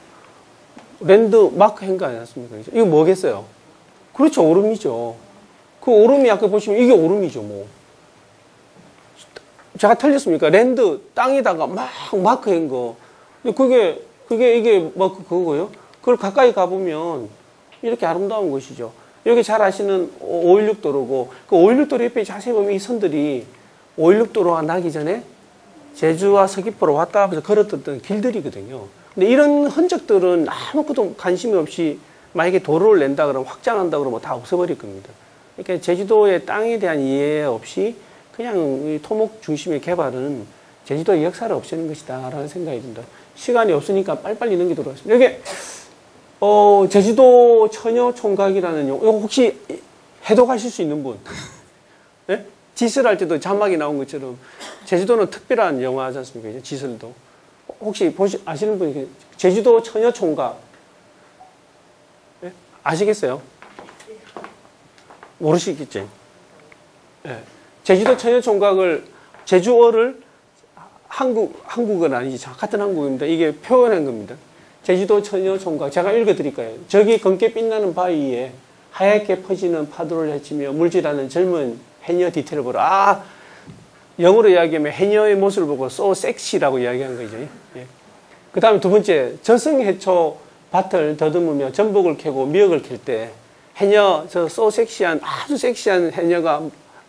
랜드마크 한 거 아니었습니까? 이거 뭐겠어요? 그렇죠. 오름이죠. 그 오름이 아까 보시면 이게 오름이죠, 뭐. 제가 틀렸습니까? 랜드, 땅에다가 막 마크 한 거. 그게, 그게, 이게 마크 그거고요. 그걸 가까이 가보면 이렇게 아름다운 것이죠. 여기 잘 아시는 오일육 도로고, 그 오일육 도로 옆에 자세히 보면 이 선들이 오일육 도로가 나기 전에 제주와 서귀포로 왔다 하면서 걸었던 길들이거든요. 근데 이런 흔적들은 아무것도 관심이 없이 만약에 도로를 낸다 그러면 확장한다 그러면 다 없어버릴 겁니다. 그러니까 제주도의 땅에 대한 이해 없이 그냥 토목 중심의 개발은 제주도의 역사를 없애는 것이다 라는 생각이 듭니다. 시간이 없으니까 빨리빨리 넘기도록 하겠습니다. 여기 어, 제주도 처녀총각이라는 용어, 이거 혹시 해독하실 수 있는 분? 네? 지슬할 때도 자막이 나온 것처럼 제주도는 특별한 영화지 않습니까? 지슬도. 혹시 보시, 아시는 분이 제주도 처녀총각 네? 아시겠어요? 모르시겠지? 네. 제주도 처녀총각을 제주어를 한국, 한국은 아니지. 같은 한국입니다. 이게 표현한 겁니다. 제주도 처녀총각. 제가 읽어드릴까요? 저기 검게 빛나는 바위에 하얗게 퍼지는 파도를 헤치며 물질하는 젊은 해녀 디테일을 보라. 아, 영어로 이야기하면 해녀의 모습을 보고 so sexy라고 이야기한 거죠. 예. 그 다음에 두 번째, 저승해초 밭을 더듬으며 전복을 캐고 미역을 캘 때 해녀, 저 so 섹시한, 아주 섹시한 해녀가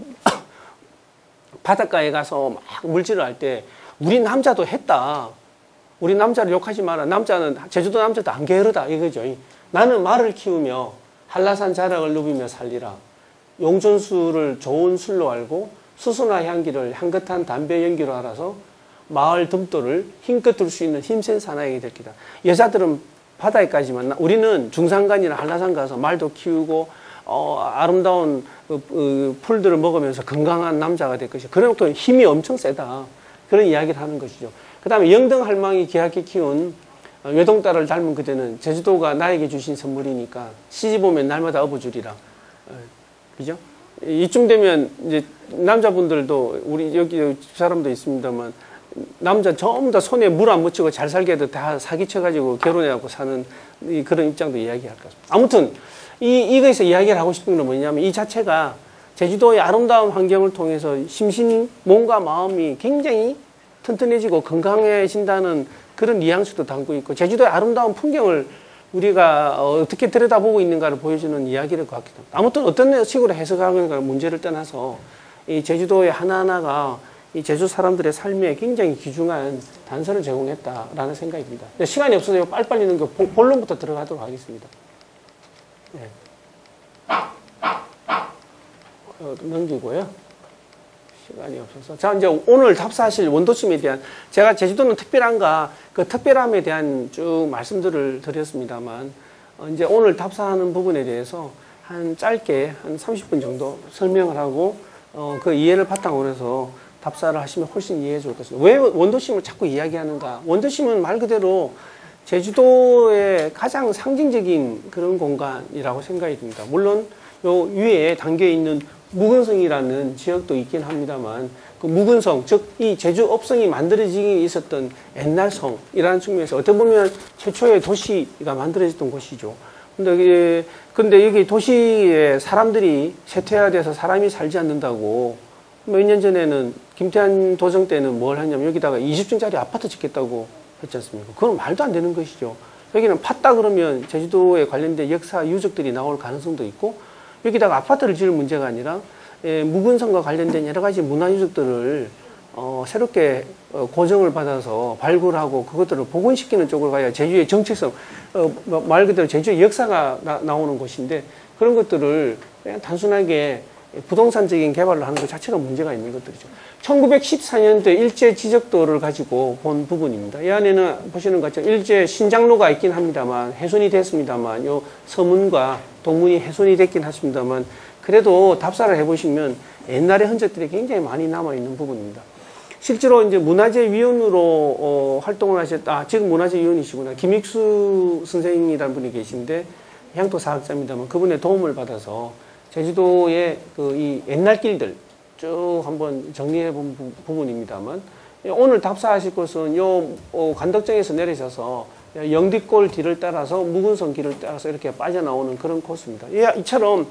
바닷가에 가서 막 물질을 할 때 우리 남자도 했다. 우리 남자를 욕하지 마라. 남자는, 제주도 남자도 안 게으르다. 이거죠. 나는 말을 키우며 한라산 자락을 누비며 살리라. 용전수를 좋은 술로 알고 수수나 향기를 향긋한 담배 연기로 알아서 마을 듬도를 힘껏 둘 수 있는 힘센 사나이가 될 기다. 여자들은 바다에까지만, 우리는 중산간이나 한라산 가서 말도 키우고 어, 아름다운 어, 어, 풀들을 먹으면서 건강한 남자가 될 것이다. 그런 또 힘이 엄청 세다. 그런 이야기를 하는 것이죠. 그 다음에 영등 할망이 귀하게 키운 외동딸을 닮은 그대는 제주도가 나에게 주신 선물이니까 시집 오면 날마다 업어주리라. 어, 그죠? 이쯤 되면 이제 남자분들도 우리 여기 사람도 있습니다만 남자 전부 다 손에 물 안 묻히고 잘 살게 해도 다 사기쳐가지고 결혼해갖고 사는 그런 입장도 이야기할 것 같습니다. 아무튼 이, 이거에서 이야기를 하고 싶은 건 뭐냐면 이 자체가 제주도의 아름다운 환경을 통해서 심신, 몸과 마음이 굉장히 튼튼해지고 건강해진다는 그런 뉘앙스도 담고 있고 제주도의 아름다운 풍경을 우리가 어떻게 들여다보고 있는가를 보여주는 이야기일 것 같기도 합니다. 아무튼 어떤 식으로 해석하는가 문제를 떠나서 이 제주도의 하나하나가 이 제주 사람들의 삶에 굉장히 귀중한 단서를 제공했다라는 생각이 듭니다. 시간이 없어서 빨리빨리 넘겨 본론부터 들어가도록 하겠습니다. 네. 어, 넘기고요. 시간이 없어서. 자, 이제 오늘 답사하실 원도심에 대한, 제가 제주도는 특별한가, 그 특별함에 대한 쭉 말씀들을 드렸습니다만, 어, 이제 오늘 답사하는 부분에 대해서 한 짧게 한 삼십 분 정도 설명을 하고, 어, 그 이해를 바탕으로 해서 답사를 하시면 훨씬 이해해 줄 것입니다. 왜 원도심을 자꾸 이야기하는가? 원도심은 말 그대로 제주도의 가장 상징적인 그런 공간이라고 생각이 듭니다. 물론 요 위에 담겨 있는 무근성이라는 지역도 있긴 합니다만, 그 무근성, 즉 이 제주업성이 만들어지기 있었던 옛날 성이라는 측면에서 어떻게 보면 최초의 도시가 만들어졌던 곳이죠. 근데 이게 근데 여기 도시에 사람들이 쇠퇴화돼서 사람이 살지 않는다고 몇 년 전에는 김태환 도정 때는 뭘 했냐면 여기다가 이십 층짜리 아파트 짓겠다고 했지 않습니까? 그건 말도 안 되는 것이죠. 여기는 팠다 그러면 제주도에 관련된 역사 유적들이 나올 가능성도 있고, 여기다가 아파트를 지을 문제가 아니라 예, 무근성과 관련된 여러 가지 문화유적들을 어, 새롭게 어, 고정을 받아서 발굴하고 그것들을 복원시키는 쪽으로 가야 제주의 정체성, 어, 말 그대로 제주의 역사가 나, 나오는 곳인데, 그런 것들을 그냥 단순하게 부동산적인 개발을 하는 것 자체가 문제가 있는 것들이죠. 천구백십사 년도에 일제 지적도를 가지고 본 부분입니다. 이 안에는 보시는 것처럼 일제 신장로가 있긴 합니다만, 훼손이 됐습니다만, 요 서문과 동문이 훼손이 됐긴 했습니다만, 그래도 답사를 해보시면 옛날의 흔적들이 굉장히 많이 남아있는 부분입니다. 실제로 이제 문화재위원으로 어, 활동을 하셨다. 아, 지금 문화재위원이시구나. 김익수 선생님이라는 분이 계신데, 향토사학자입니다만, 그분의 도움을 받아서 제주도의 그 이 옛날 길들 쭉 한번 정리해 본 부, 부분입니다만, 오늘 답사하실 것은 요 어, 관덕정에서 내리셔서 영뒷골 뒤를 따라서 무근성 길을 따라서 이렇게 빠져나오는 그런 코스입니다. 이처럼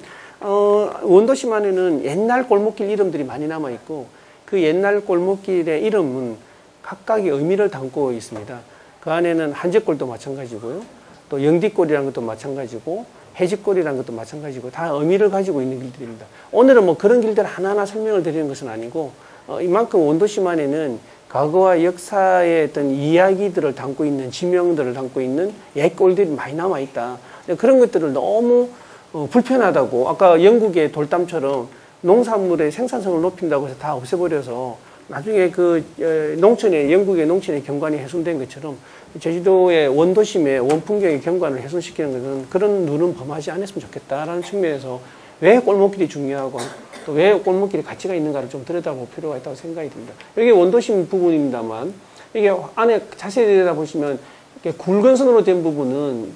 어, 원도심 안에는 옛날 골목길 이름들이 많이 남아 있고, 그 옛날 골목길의 이름은 각각의 의미를 담고 있습니다. 그 안에는 한적골도 마찬가지고요, 또 영뒷골이라는 것도 마찬가지고, 해직골이라는 것도 마찬가지고, 다 의미를 가지고 있는 길들입니다. 오늘은 뭐 그런 길들 하나하나 설명을 드리는 것은 아니고, 어, 이만큼 원도심 안에는 과거와 역사의 어떤 이야기들을 담고 있는, 지명들을 담고 있는 옛골들이 많이 남아있다. 그런 것들을 너무 어, 불편하다고, 아까 영국의 돌담처럼 농산물의 생산성을 높인다고 해서 다 없애버려서 나중에 그 어, 농촌의, 영국의 농촌의 경관이 훼손된 것처럼 제주도의 원도심의 원풍경의 경관을 훼손시키는 것은 그런 눈은 범하지 않았으면 좋겠다라는 측면에서 왜 골목길이 중요하고 또 왜 골목길이 가치가 있는가를 좀 들여다볼 필요가 있다고 생각이 듭니다. 여기 원도심 부분입니다만, 이게 안에 자세히 들여다보시면 이렇게 굵은 선으로 된 부분은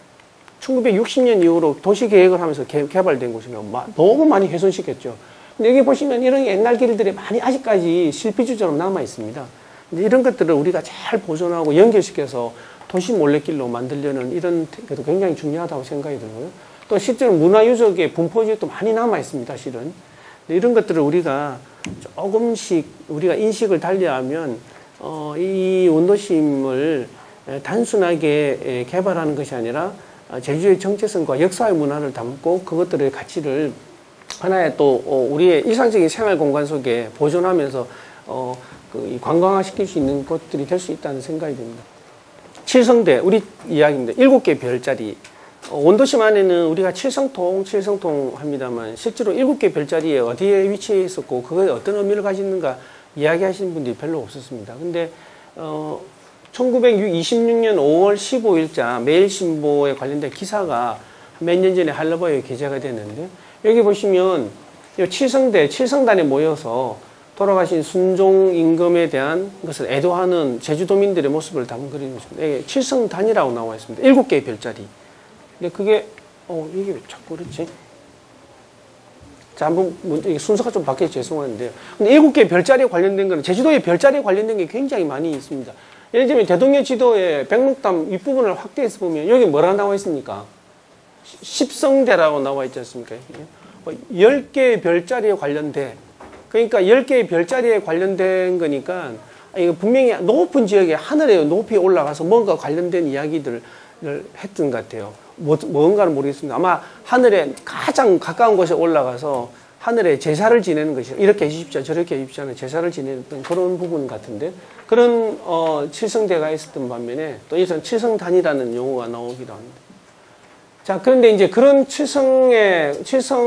천구백육십 년 이후로 도시계획을 하면서 개, 개발된 곳이면 너무 많이 훼손시켰죠. 근데 여기 보시면 이런 옛날 길들이 많이 아직까지 실피주처럼 남아 있습니다. 이런 것들을 우리가 잘 보존하고 연결시켜서 도시 몰래길로 만들려는 이런 것도 굉장히 중요하다고 생각이 들고요. 또 실제로 문화유적의 분포지역도 많이 남아 있습니다, 실은. 이런 것들을 우리가 조금씩 우리가 인식을 달리하면 어, 이 원도심을 단순하게 개발하는 것이 아니라 제주의 정체성과 역사의 문화를 담고 그것들의 가치를 하나의 또 우리의 일상적인 생활 공간 속에 보존하면서 어, 그 관광화 시킬 수 있는 것들이 될 수 있다는 생각이 듭니다. 칠성대, 우리 이야기입니다. 일곱 개 별자리. 어, 원도심 안에는 우리가 칠성통, 칠성통 합니다만, 실제로 일곱 개 별자리에 어디에 위치해 있었고, 그거에 어떤 의미를 가지는가 이야기하시는 분들이 별로 없었습니다. 근데, 어, 천구백이십육 년 오월 십오일자 매일신보에 관련된 기사가 몇 년 전에 한라버에 게재가 됐는데, 여기 보시면 이 칠성대, 칠성단에 모여서 돌아가신 순종 임금에 대한 것을 애도하는 제주도민들의 모습을 담은 그림이 있습니다. 칠성단이라고 나와 있습니다. 일곱 개의 별자리. 근데 그게, 어, 이게 왜 자꾸 그렇지? 자, 한번, 이게 순서가 좀 바뀌어서 죄송한데요. 근데 일곱 개의 별자리에 관련된 거는 제주도의 별자리에 관련된 게 굉장히 많이 있습니다. 예를 들면 대동여 지도의 백록담 윗부분을 확대해서 보면 여기 뭐라 나와 있습니까? 십성대라고 나와 있지 않습니까? 열 개의 별자리에 관련돼. 그러니까 열 개의 별자리에 관련된 거니까 이거 분명히 높은 지역에 하늘에 높이 올라가서 뭔가 관련된 이야기들, 했던 것 같아요. 뭐, 뭔가는 모르겠습니다. 아마 하늘에 가장 가까운 곳에 올라가서 하늘에 제사를 지내는 것이 이렇게 해주십시오, 저렇게 해주십시오 하는 제사를 지내던 그런 부분 같은데 그런 어, 칠성대가 있었던 반면에 또 이선 칠성단이라는 용어가 나오기도 합니다. 자, 그런데 이제 그런 칠성의,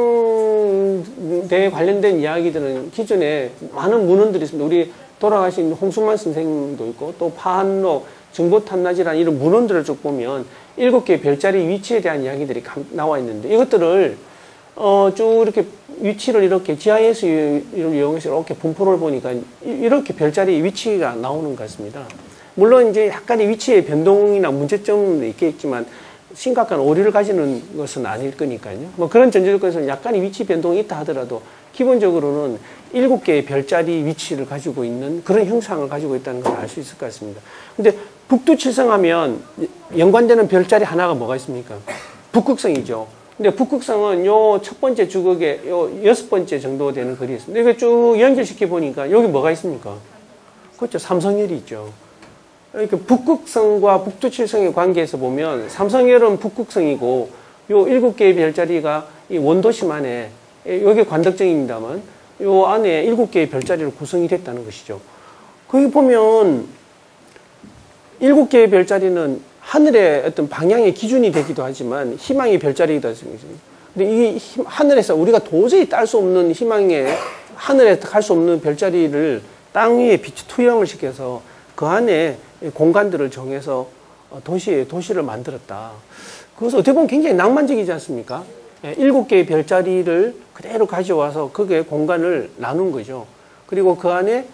칠성대에 관련된 이야기들은 기존에 많은 문헌들이 있습니다. 우리 돌아가신 홍순만 선생님도 있고, 또 파한록, 정보탐나지라는 이런 문헌들을 쭉 보면 일곱 개의 별자리 위치에 대한 이야기들이 나와 있는데, 이것들을, 어, 쭉 이렇게 위치를 이렇게 지아이에스를 이용해서 이렇게 분포를 보니까 이렇게 별자리 위치가 나오는 것 같습니다. 물론 이제 약간의 위치의 변동이나 문제점도 있겠지만, 심각한 오류를 가지는 것은 아닐 거니까요. 뭐 그런 전제조건에서 약간의 위치 변동이 있다 하더라도 기본적으로는 일곱 개의 별자리 위치를 가지고 있는 그런 형상을 가지고 있다는 걸 알 수 있을 것 같습니다. 근데 북두칠성하면 연관되는 별자리 하나가 뭐가 있습니까? 북극성이죠. 근데 북극성은 요 첫 번째 주걱에 요 여섯 번째 정도 되는 거리에 있습니다. 이거 쭉 연결시켜 보니까 여기 뭐가 있습니까? 그렇죠. 삼성열이 있죠. 그러니까 북극성과 북두칠성의 관계에서 보면 삼성열은 북극성이고 요 일곱 개의 별자리가 이 원도심 안에 여기 관덕정입니다만 요 안에 일곱 개의 별자리로 구성이 됐다는 것이죠. 거기 보면 일곱 개의 별자리는 하늘의 어떤 방향의 기준이 되기도 하지만 희망의 별자리이기도 하습니다. 근데 이 하늘에서 우리가 도저히 딸 수 없는 희망의 하늘에 갈 수 없는 별자리를 땅 위에 빛 투영을 시켜서 그 안에 공간들을 정해서 도시, 도시를 만들었다. 그것은 어떻게 보면 굉장히 낭만적이지 않습니까? 일곱 개의 별자리를 그대로 가져와서 거기에 공간을 나눈 거죠. 그리고 그 안에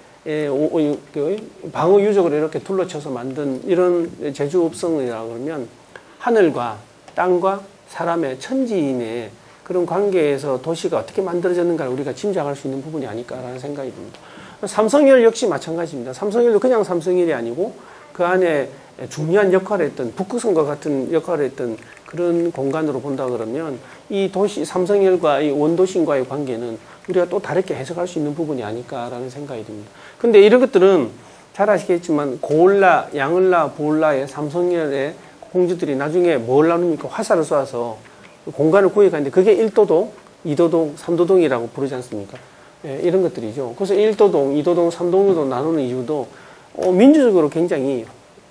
방어 유적으로 이렇게 둘러쳐서 만든 이런 제주읍성이라고 그러면 하늘과 땅과 사람의 천지인의 그런 관계에서 도시가 어떻게 만들어졌는가를 우리가 짐작할 수 있는 부분이 아닐까라는 생각이 듭니다. 삼성열 역시 마찬가지입니다. 삼성열도 그냥 삼성열이 아니고 그 안에 중요한 역할을 했던 북극성과 같은 역할을 했던 그런 공간으로 본다 그러면 이 도시 삼성열과 이 원도심과의 관계는 우리가 또 다르게 해석할 수 있는 부분이 아닐까라는 생각이 듭니다. 근데 이런 것들은 잘 아시겠지만 고을라, 양을라, 보을라의 삼성열의 공주들이 나중에 뭘 나눕니까? 화살을 쏘아서 공간을 구해가는데 그게 일도동, 이도동, 삼도동이라고 부르지 않습니까? 예, 이런 것들이죠. 그래서 일도동, 이도동, 삼도동으로 나누는 이유도 어, 민주적으로 굉장히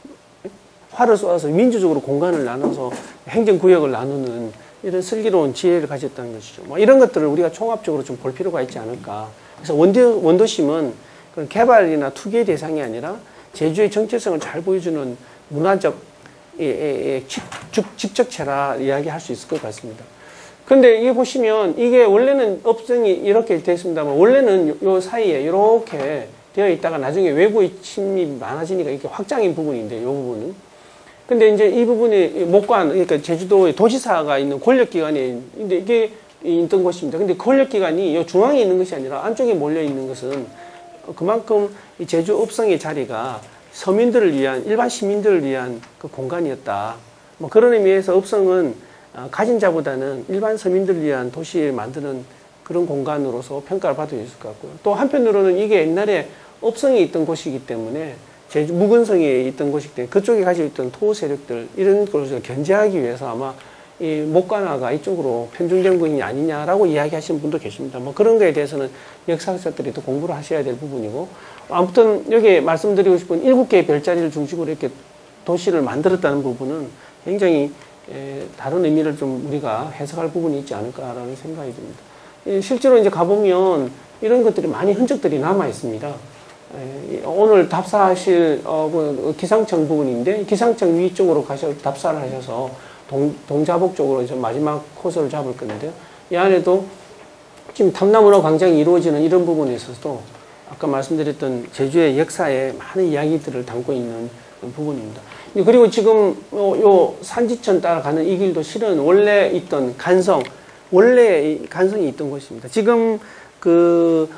활을 쏘아서 민주적으로 공간을 나눠서 행정구역을 나누는 이런 슬기로운 지혜를 가졌다는 것이죠. 뭐 이런 것들을 우리가 종합적으로 좀 볼 필요가 있지 않을까. 그래서 원도, 원도심은 그런 개발이나 투기의 대상이 아니라 제주의 정체성을 잘 보여주는 문화적 예, 예, 예, 직, 직접체라 이야기할 수 있을 것 같습니다. 근데 이게 보시면 이게 원래는 업성이 이렇게 되어 있습니다만 원래는 요, 요 사이에 이렇게 되어 있다가 나중에 외부의 침입이 많아지니까 이렇게 확장인 부분인데 요 부분은. 근데 이제 이 부분이 목관, 그러니까 제주도의 도지사가 있는 권력기관이 근데 이게 있던 곳입니다. 근데 권력기관이 요 중앙에 있는 것이 아니라 안쪽에 몰려 있는 것은 그만큼 이 제주 업성의 자리가 서민들을 위한, 일반 시민들을 위한 그 공간이었다. 뭐 그런 의미에서 업성은 가진 자보다는 일반 서민들을 위한 도시를 만드는 그런 공간으로서 평가를 받을 수 있을 것 같고요. 또 한편으로는 이게 옛날에 업성에 있던 곳이기 때문에 제주 묵은성에 있던 곳이기 때문에 그쪽에 가지고 있던 토 세력들 이런 것을 견제하기 위해서 아마 이 목관화가 이쪽으로 편중된 것이 아니냐라고 이야기하시는 분도 계십니다. 뭐 그런 거에 대해서는 역사학자들이 또 공부를 하셔야 될 부분이고 아무튼 여기 말씀드리고 싶은 일곱 개의 별자리를 중심으로 이렇게 도시를 만들었다는 부분은 굉장히 에, 다른 의미를 좀 우리가 해석할 부분이 있지 않을까라는 생각이 듭니다. 에, 실제로 이제 가보면 이런 것들이 많이 흔적들이 남아 있습니다. 에, 오늘 답사하실 어, 그 기상청 부분인데 기상청 위쪽으로 가셔 답사를 하셔서 동, 동자복 쪽으로 이제 마지막 코스를 잡을 건데요. 이 안에도 지금 탐나문화 광장이 이루어지는 이런 부분에 있어서도 아까 말씀드렸던 제주의 역사에 많은 이야기들을 담고 있는 부분입니다. 그리고 지금 요 산지천 따라가는 이 길도 실은 원래 있던 간성, 원래 간성이 있던 곳입니다. 지금 그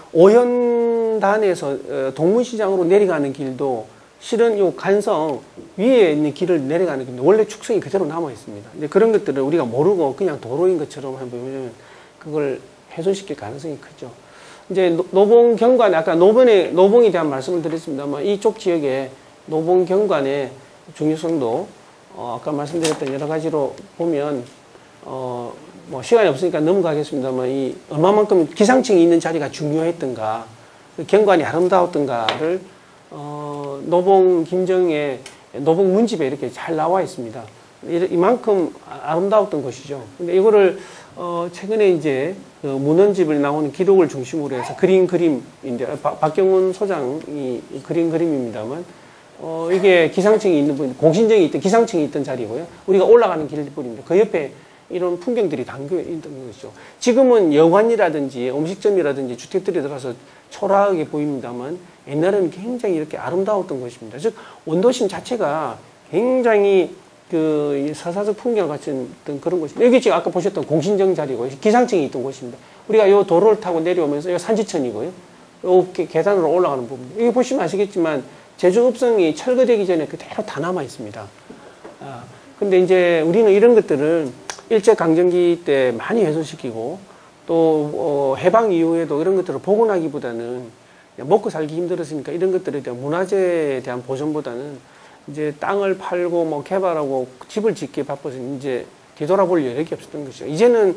오현단에서 동문시장으로 내려가는 길도 실은 요 간성 위에 있는 길을 내려가는 길인데 원래 축성이 그대로 남아 있습니다. 근데 그런 것들을 우리가 모르고 그냥 도로인 것처럼 보면 그걸 훼손시킬 가능성이 크죠. 이제 노봉 경관, 아까 노봉에, 노봉에 대한 말씀을 드렸습니다만 이쪽 지역에 노봉 경관의 중요성도 어, 아까 말씀드렸던 여러 가지로 보면 어, 뭐 시간이 없으니까 넘어가겠습니다만 이 얼마만큼 기상청이 있는 자리가 중요했던가, 그 경관이 아름다웠던가를 어, 노봉 김정의 노봉 문집에 이렇게 잘 나와 있습니다. 이만큼 아름다웠던 것이죠. 근데 이거를 어, 최근에 이제 그 문헌집을 나오는 기록을 중심으로 해서 그린 그림인데, 바, 박경훈 소장이 그린 그림입니다만, 어, 이게 기상청이 있는 분, 공신정이 있던, 기상청이 있던 자리고요. 우리가 올라가는 길뿐입니다. 그 옆에 이런 풍경들이 담겨 있던 것이죠. 지금은 여관이라든지 음식점이라든지 주택들이 들어가서 초라하게 보입니다만, 옛날에는 굉장히 이렇게 아름다웠던 것입니다. 즉, 원도심 자체가 굉장히 그 서사적 풍경을 갖춘 그런 곳입니다. 여기 지금 아까 보셨던 공신정 자리고요. 기상청이 있던 곳입니다. 우리가 이 도로를 타고 내려오면서 이 산지천이고요. 이 계단으로 올라가는 부분. 여기 보시면 아시겠지만 제주 읍성이 철거되기 전에 그대로 다 남아 있습니다. 아, 근데 이제 우리는 이런 것들을 일제강점기 때 많이 훼손시키고 또 어, 해방 이후에도 이런 것들을 복원하기보다는 먹고 살기 힘들었으니까 이런 것들에 대한 문화재에 대한 보존보다는 이제 땅을 팔고 뭐 개발하고 집을 짓기에 바빠서 이제 뒤돌아볼 여력이 없었던 것이죠. 이제는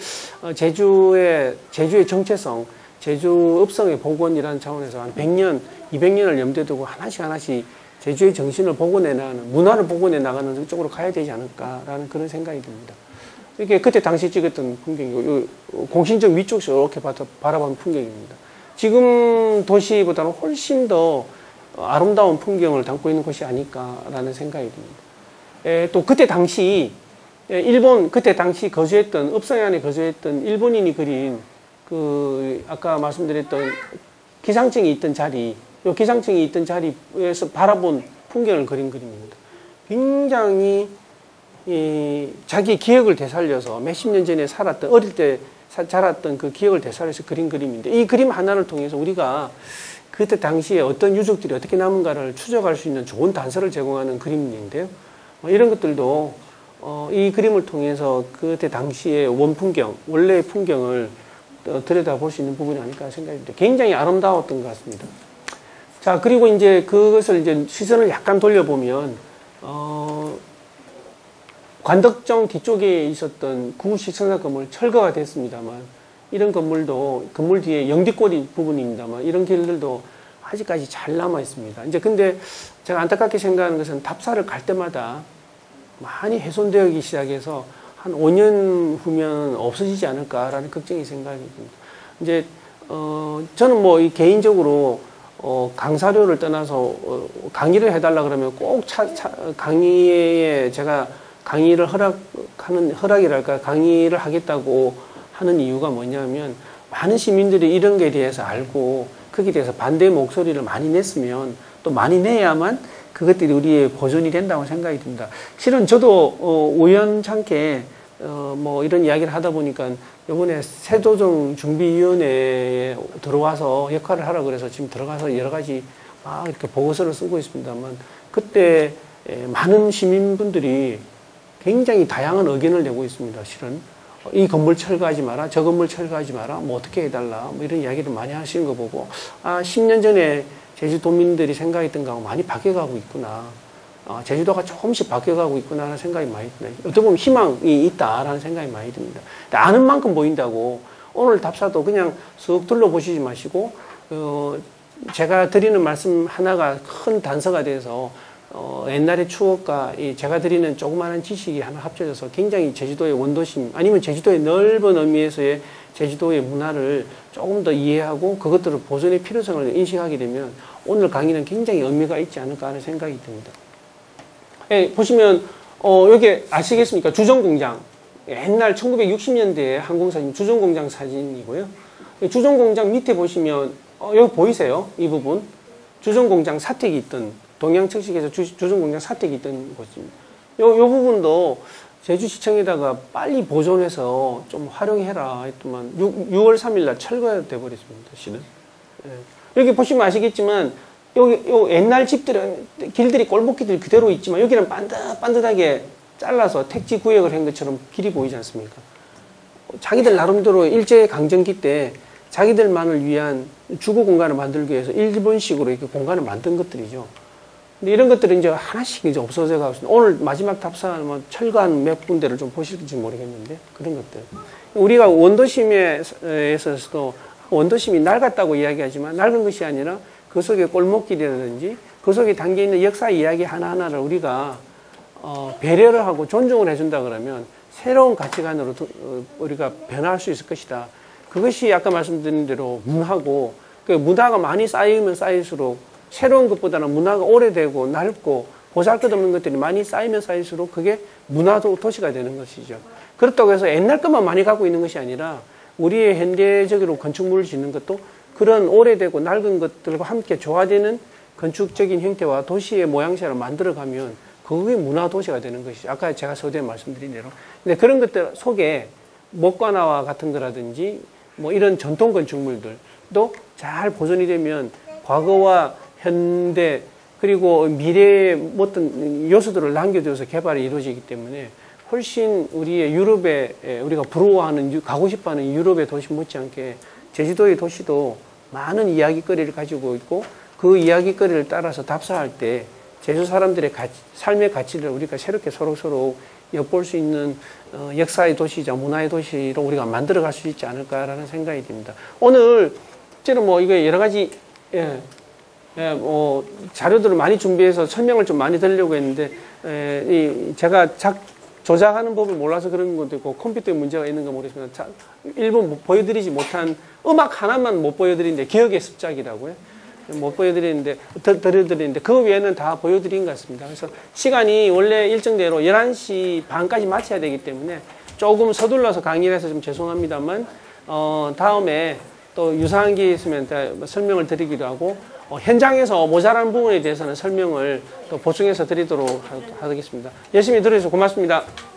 제주의 제주의 정체성, 제주 읍성의 복원이라는 차원에서 한 백 년, 이백 년을 염두에 두고 하나씩 하나씩 제주의 정신을 복원해 나가는, 문화를 복원해 나가는 쪽으로 가야 되지 않을까라는 그런 생각이 듭니다. 이게 그때 당시 찍었던 풍경이고, 공신정 위쪽에서 이렇게 바라본 풍경입니다. 지금 도시보다는 훨씬 더 아름다운 풍경을 담고 있는 곳이 아닐까라는 생각이 듭니다. 에, 또 그때 당시 일본 그때 당시 거주했던 읍성 안에 거주했던 일본인이 그린 그 아까 말씀드렸던 기상청이 있던 자리, 요 기상청이 있던 자리에서 바라본 풍경을 그린 그림입니다. 굉장히 이, 자기 기억을 되살려서 몇십 년 전에 살았던 어릴 때 사, 자랐던 그 기억을 되살려서 그린 그림인데, 이 그림 하나를 통해서 우리가 그때 당시에 어떤 유적들이 어떻게 남은가를 추적할 수 있는 좋은 단서를 제공하는 그림인데요. 어, 이런 것들도 어, 이 그림을 통해서 그때 당시의 원풍경, 원래의 풍경을 어, 들여다볼 수 있는 부분이 아닐까 생각이 듭니다. 굉장히 아름다웠던 것 같습니다. 자, 그리고 이제 그것을 이제 시선을 약간 돌려보면, 어, 관덕정 뒤쪽에 있었던 구식선사 건물 철거가 됐습니다만, 이런 건물도, 건물 뒤에 영뒷꼬리 부분입니다만, 이런 길들도 아직까지 잘 남아 있습니다. 이제 근데 제가 안타깝게 생각하는 것은 답사를 갈 때마다 많이 훼손되기 시작해서 한 오 년 후면 없어지지 않을까라는 걱정이 생각이 듭니다. 이제, 어, 저는 뭐 이 개인적으로, 어, 강사료를 떠나서, 어, 강의를 해달라 그러면 꼭 차, 차, 강의에 제가 강의를 허락하는, 허락이랄까, 강의를 하겠다고 하는 이유가 뭐냐면, 많은 시민들이 이런 거에 대해서 알고 거기에 대해서 반대 목소리를 많이 냈으면, 또 많이 내야만 그것들이 우리의 보존이 된다고 생각이 듭니다. 실은 저도 어, 우연찮게 어, 뭐 이런 이야기를 하다 보니까 이번에 새도정 준비위원회에 들어와서 역할을 하라 그래서 지금 들어가서 여러 가지 막 이렇게 보고서를 쓰고 있습니다만, 그때 많은 시민분들이 굉장히 다양한 의견을 내고 있습니다. 실은 이 건물 철거하지 마라, 저 건물 철거하지 마라, 뭐 어떻게 해달라, 뭐 이런 이야기를 많이 하시는 거 보고, 아, 십 년 전에 제주도민들이 생각했던 거하고 많이 바뀌어가고 있구나. 아, 제주도가 조금씩 바뀌어가고 있구나 하는 생각이 많이 듭니다. 어떻게 보면 희망이 있다라는 생각이 많이 듭니다. 아는 만큼 보인다고 오늘 답사도 그냥 쓱 둘러보시지 마시고, 어, 제가 드리는 말씀 하나가 큰 단서가 돼서 어, 옛날의 추억과 이 제가 드리는 조그마한 지식이 하나 합쳐져서 굉장히 제주도의 원도심, 아니면 제주도의 넓은 의미에서의 제주도의 문화를 조금 더 이해하고 그것들을 보존의 필요성을 인식하게 되면 오늘 강의는 굉장히 의미가 있지 않을까 하는 생각이 듭니다. 예, 보시면 어, 여기 아시겠습니까? 주정공장. 옛날 천구백육십 년대의 항공사진 주정공장 사진이고요. 주정공장 밑에 보시면 어, 여기 보이세요? 이 부분. 주정공장 사택이 있던, 동양측식에서 주정공장 사택이 있던 곳입니다. 요, 요 부분도 제주시청에다가 빨리 보존해서 좀 활용해라 했더만 유월 삼일 날 철거돼 버렸습니다. 실은. 예. 여기 보시면 아시겠지만 여기 요 옛날 집들은 길들이 꼴목길들이 그대로 있지만 여기는 반듯반듯하게 잘라서 택지 구역을 한 것처럼 길이 보이지 않습니까? 자기들 나름대로 일제강점기 때 자기들만을 위한 주거 공간을 만들기 위해서 일본식으로 이렇게 공간을 만든 것들이죠. 근데 이런 것들이 이제 하나씩 이제 없어져 가고 있습니다. 오늘 마지막 답사는 뭐 철관 몇 군데를 좀 보실지 모르겠는데 그런 것들. 우리가 원도심에 있어서도 원도심이 낡았다고 이야기하지만 낡은 것이 아니라 그 속에 골목길이라든지 그 속에 담겨 있는 역사 이야기 하나하나를 우리가 어, 배려를 하고 존중을 해준다 그러면 새로운 가치관으로 우리가 변화할 수 있을 것이다. 그것이 아까 말씀드린 대로 문화고, 그 문화가 많이 쌓이면 쌓일수록 새로운 것보다는 문화가 오래되고 넓고 보잘것없는 것들이 많이 쌓이면 쌓일수록 그게 문화도 도시가 되는 것이죠. 그렇다고 해서 옛날 것만 많이 갖고 있는 것이 아니라 우리의 현대적으로 건축물을 짓는 것도 그런 오래되고 낡은 것들과 함께 조화되는 건축적인 형태와 도시의 모양새를 만들어가면 그게 문화도시가 되는 것이죠. 아까 제가 서두에 말씀드린 대로. 근데 그런 것들 속에 목관화와 같은 거라든지 뭐 이런 전통 건축물들도 잘 보존이 되면 과거와 현대 그리고 미래의 어떤 요소들을 남겨두어서 개발이 이루어지기 때문에 훨씬 우리의 유럽에 우리가 부러워하는 가고 싶어하는 유럽의 도시 못지않게 제주도의 도시도 많은 이야기거리를 가지고 있고 그 이야기거리를 따라서 답사할 때 제주 사람들의 가치, 삶의 가치를 우리가 새롭게 서로서로 엿볼 수 있는 어, 역사의 도시이자 문화의 도시로 우리가 만들어갈 수 있지 않을까라는 생각이 듭니다. 오늘 저는 뭐 이거 여러 가지 예, 예, 뭐 자료들을 많이 준비해서 설명을 좀 많이 드리려고 했는데 예, 이 제가 작 조작하는 법을 몰라서 그런 것도 있고 컴퓨터에 문제가 있는 거 모르겠습니다. 자, 일부 보여드리지 못한 음악 하나만 못 보여드리는데 기억의 습작이라고요. 못 보여드리는데, 더, 드려드리는데, 그 외에는 다 보여드린 것 같습니다. 그래서 시간이 원래 일정대로 열한 시 반까지 마쳐야 되기 때문에 조금 서둘러서 강의를 해서 좀 죄송합니다만, 어, 다음에 또 유사한 게 있으면 설명을 드리기도 하고, 어, 현장에서 모자란 부분에 대해서는 설명을 또 보충해서 드리도록 하겠습니다. 열심히 들어주셔서 고맙습니다.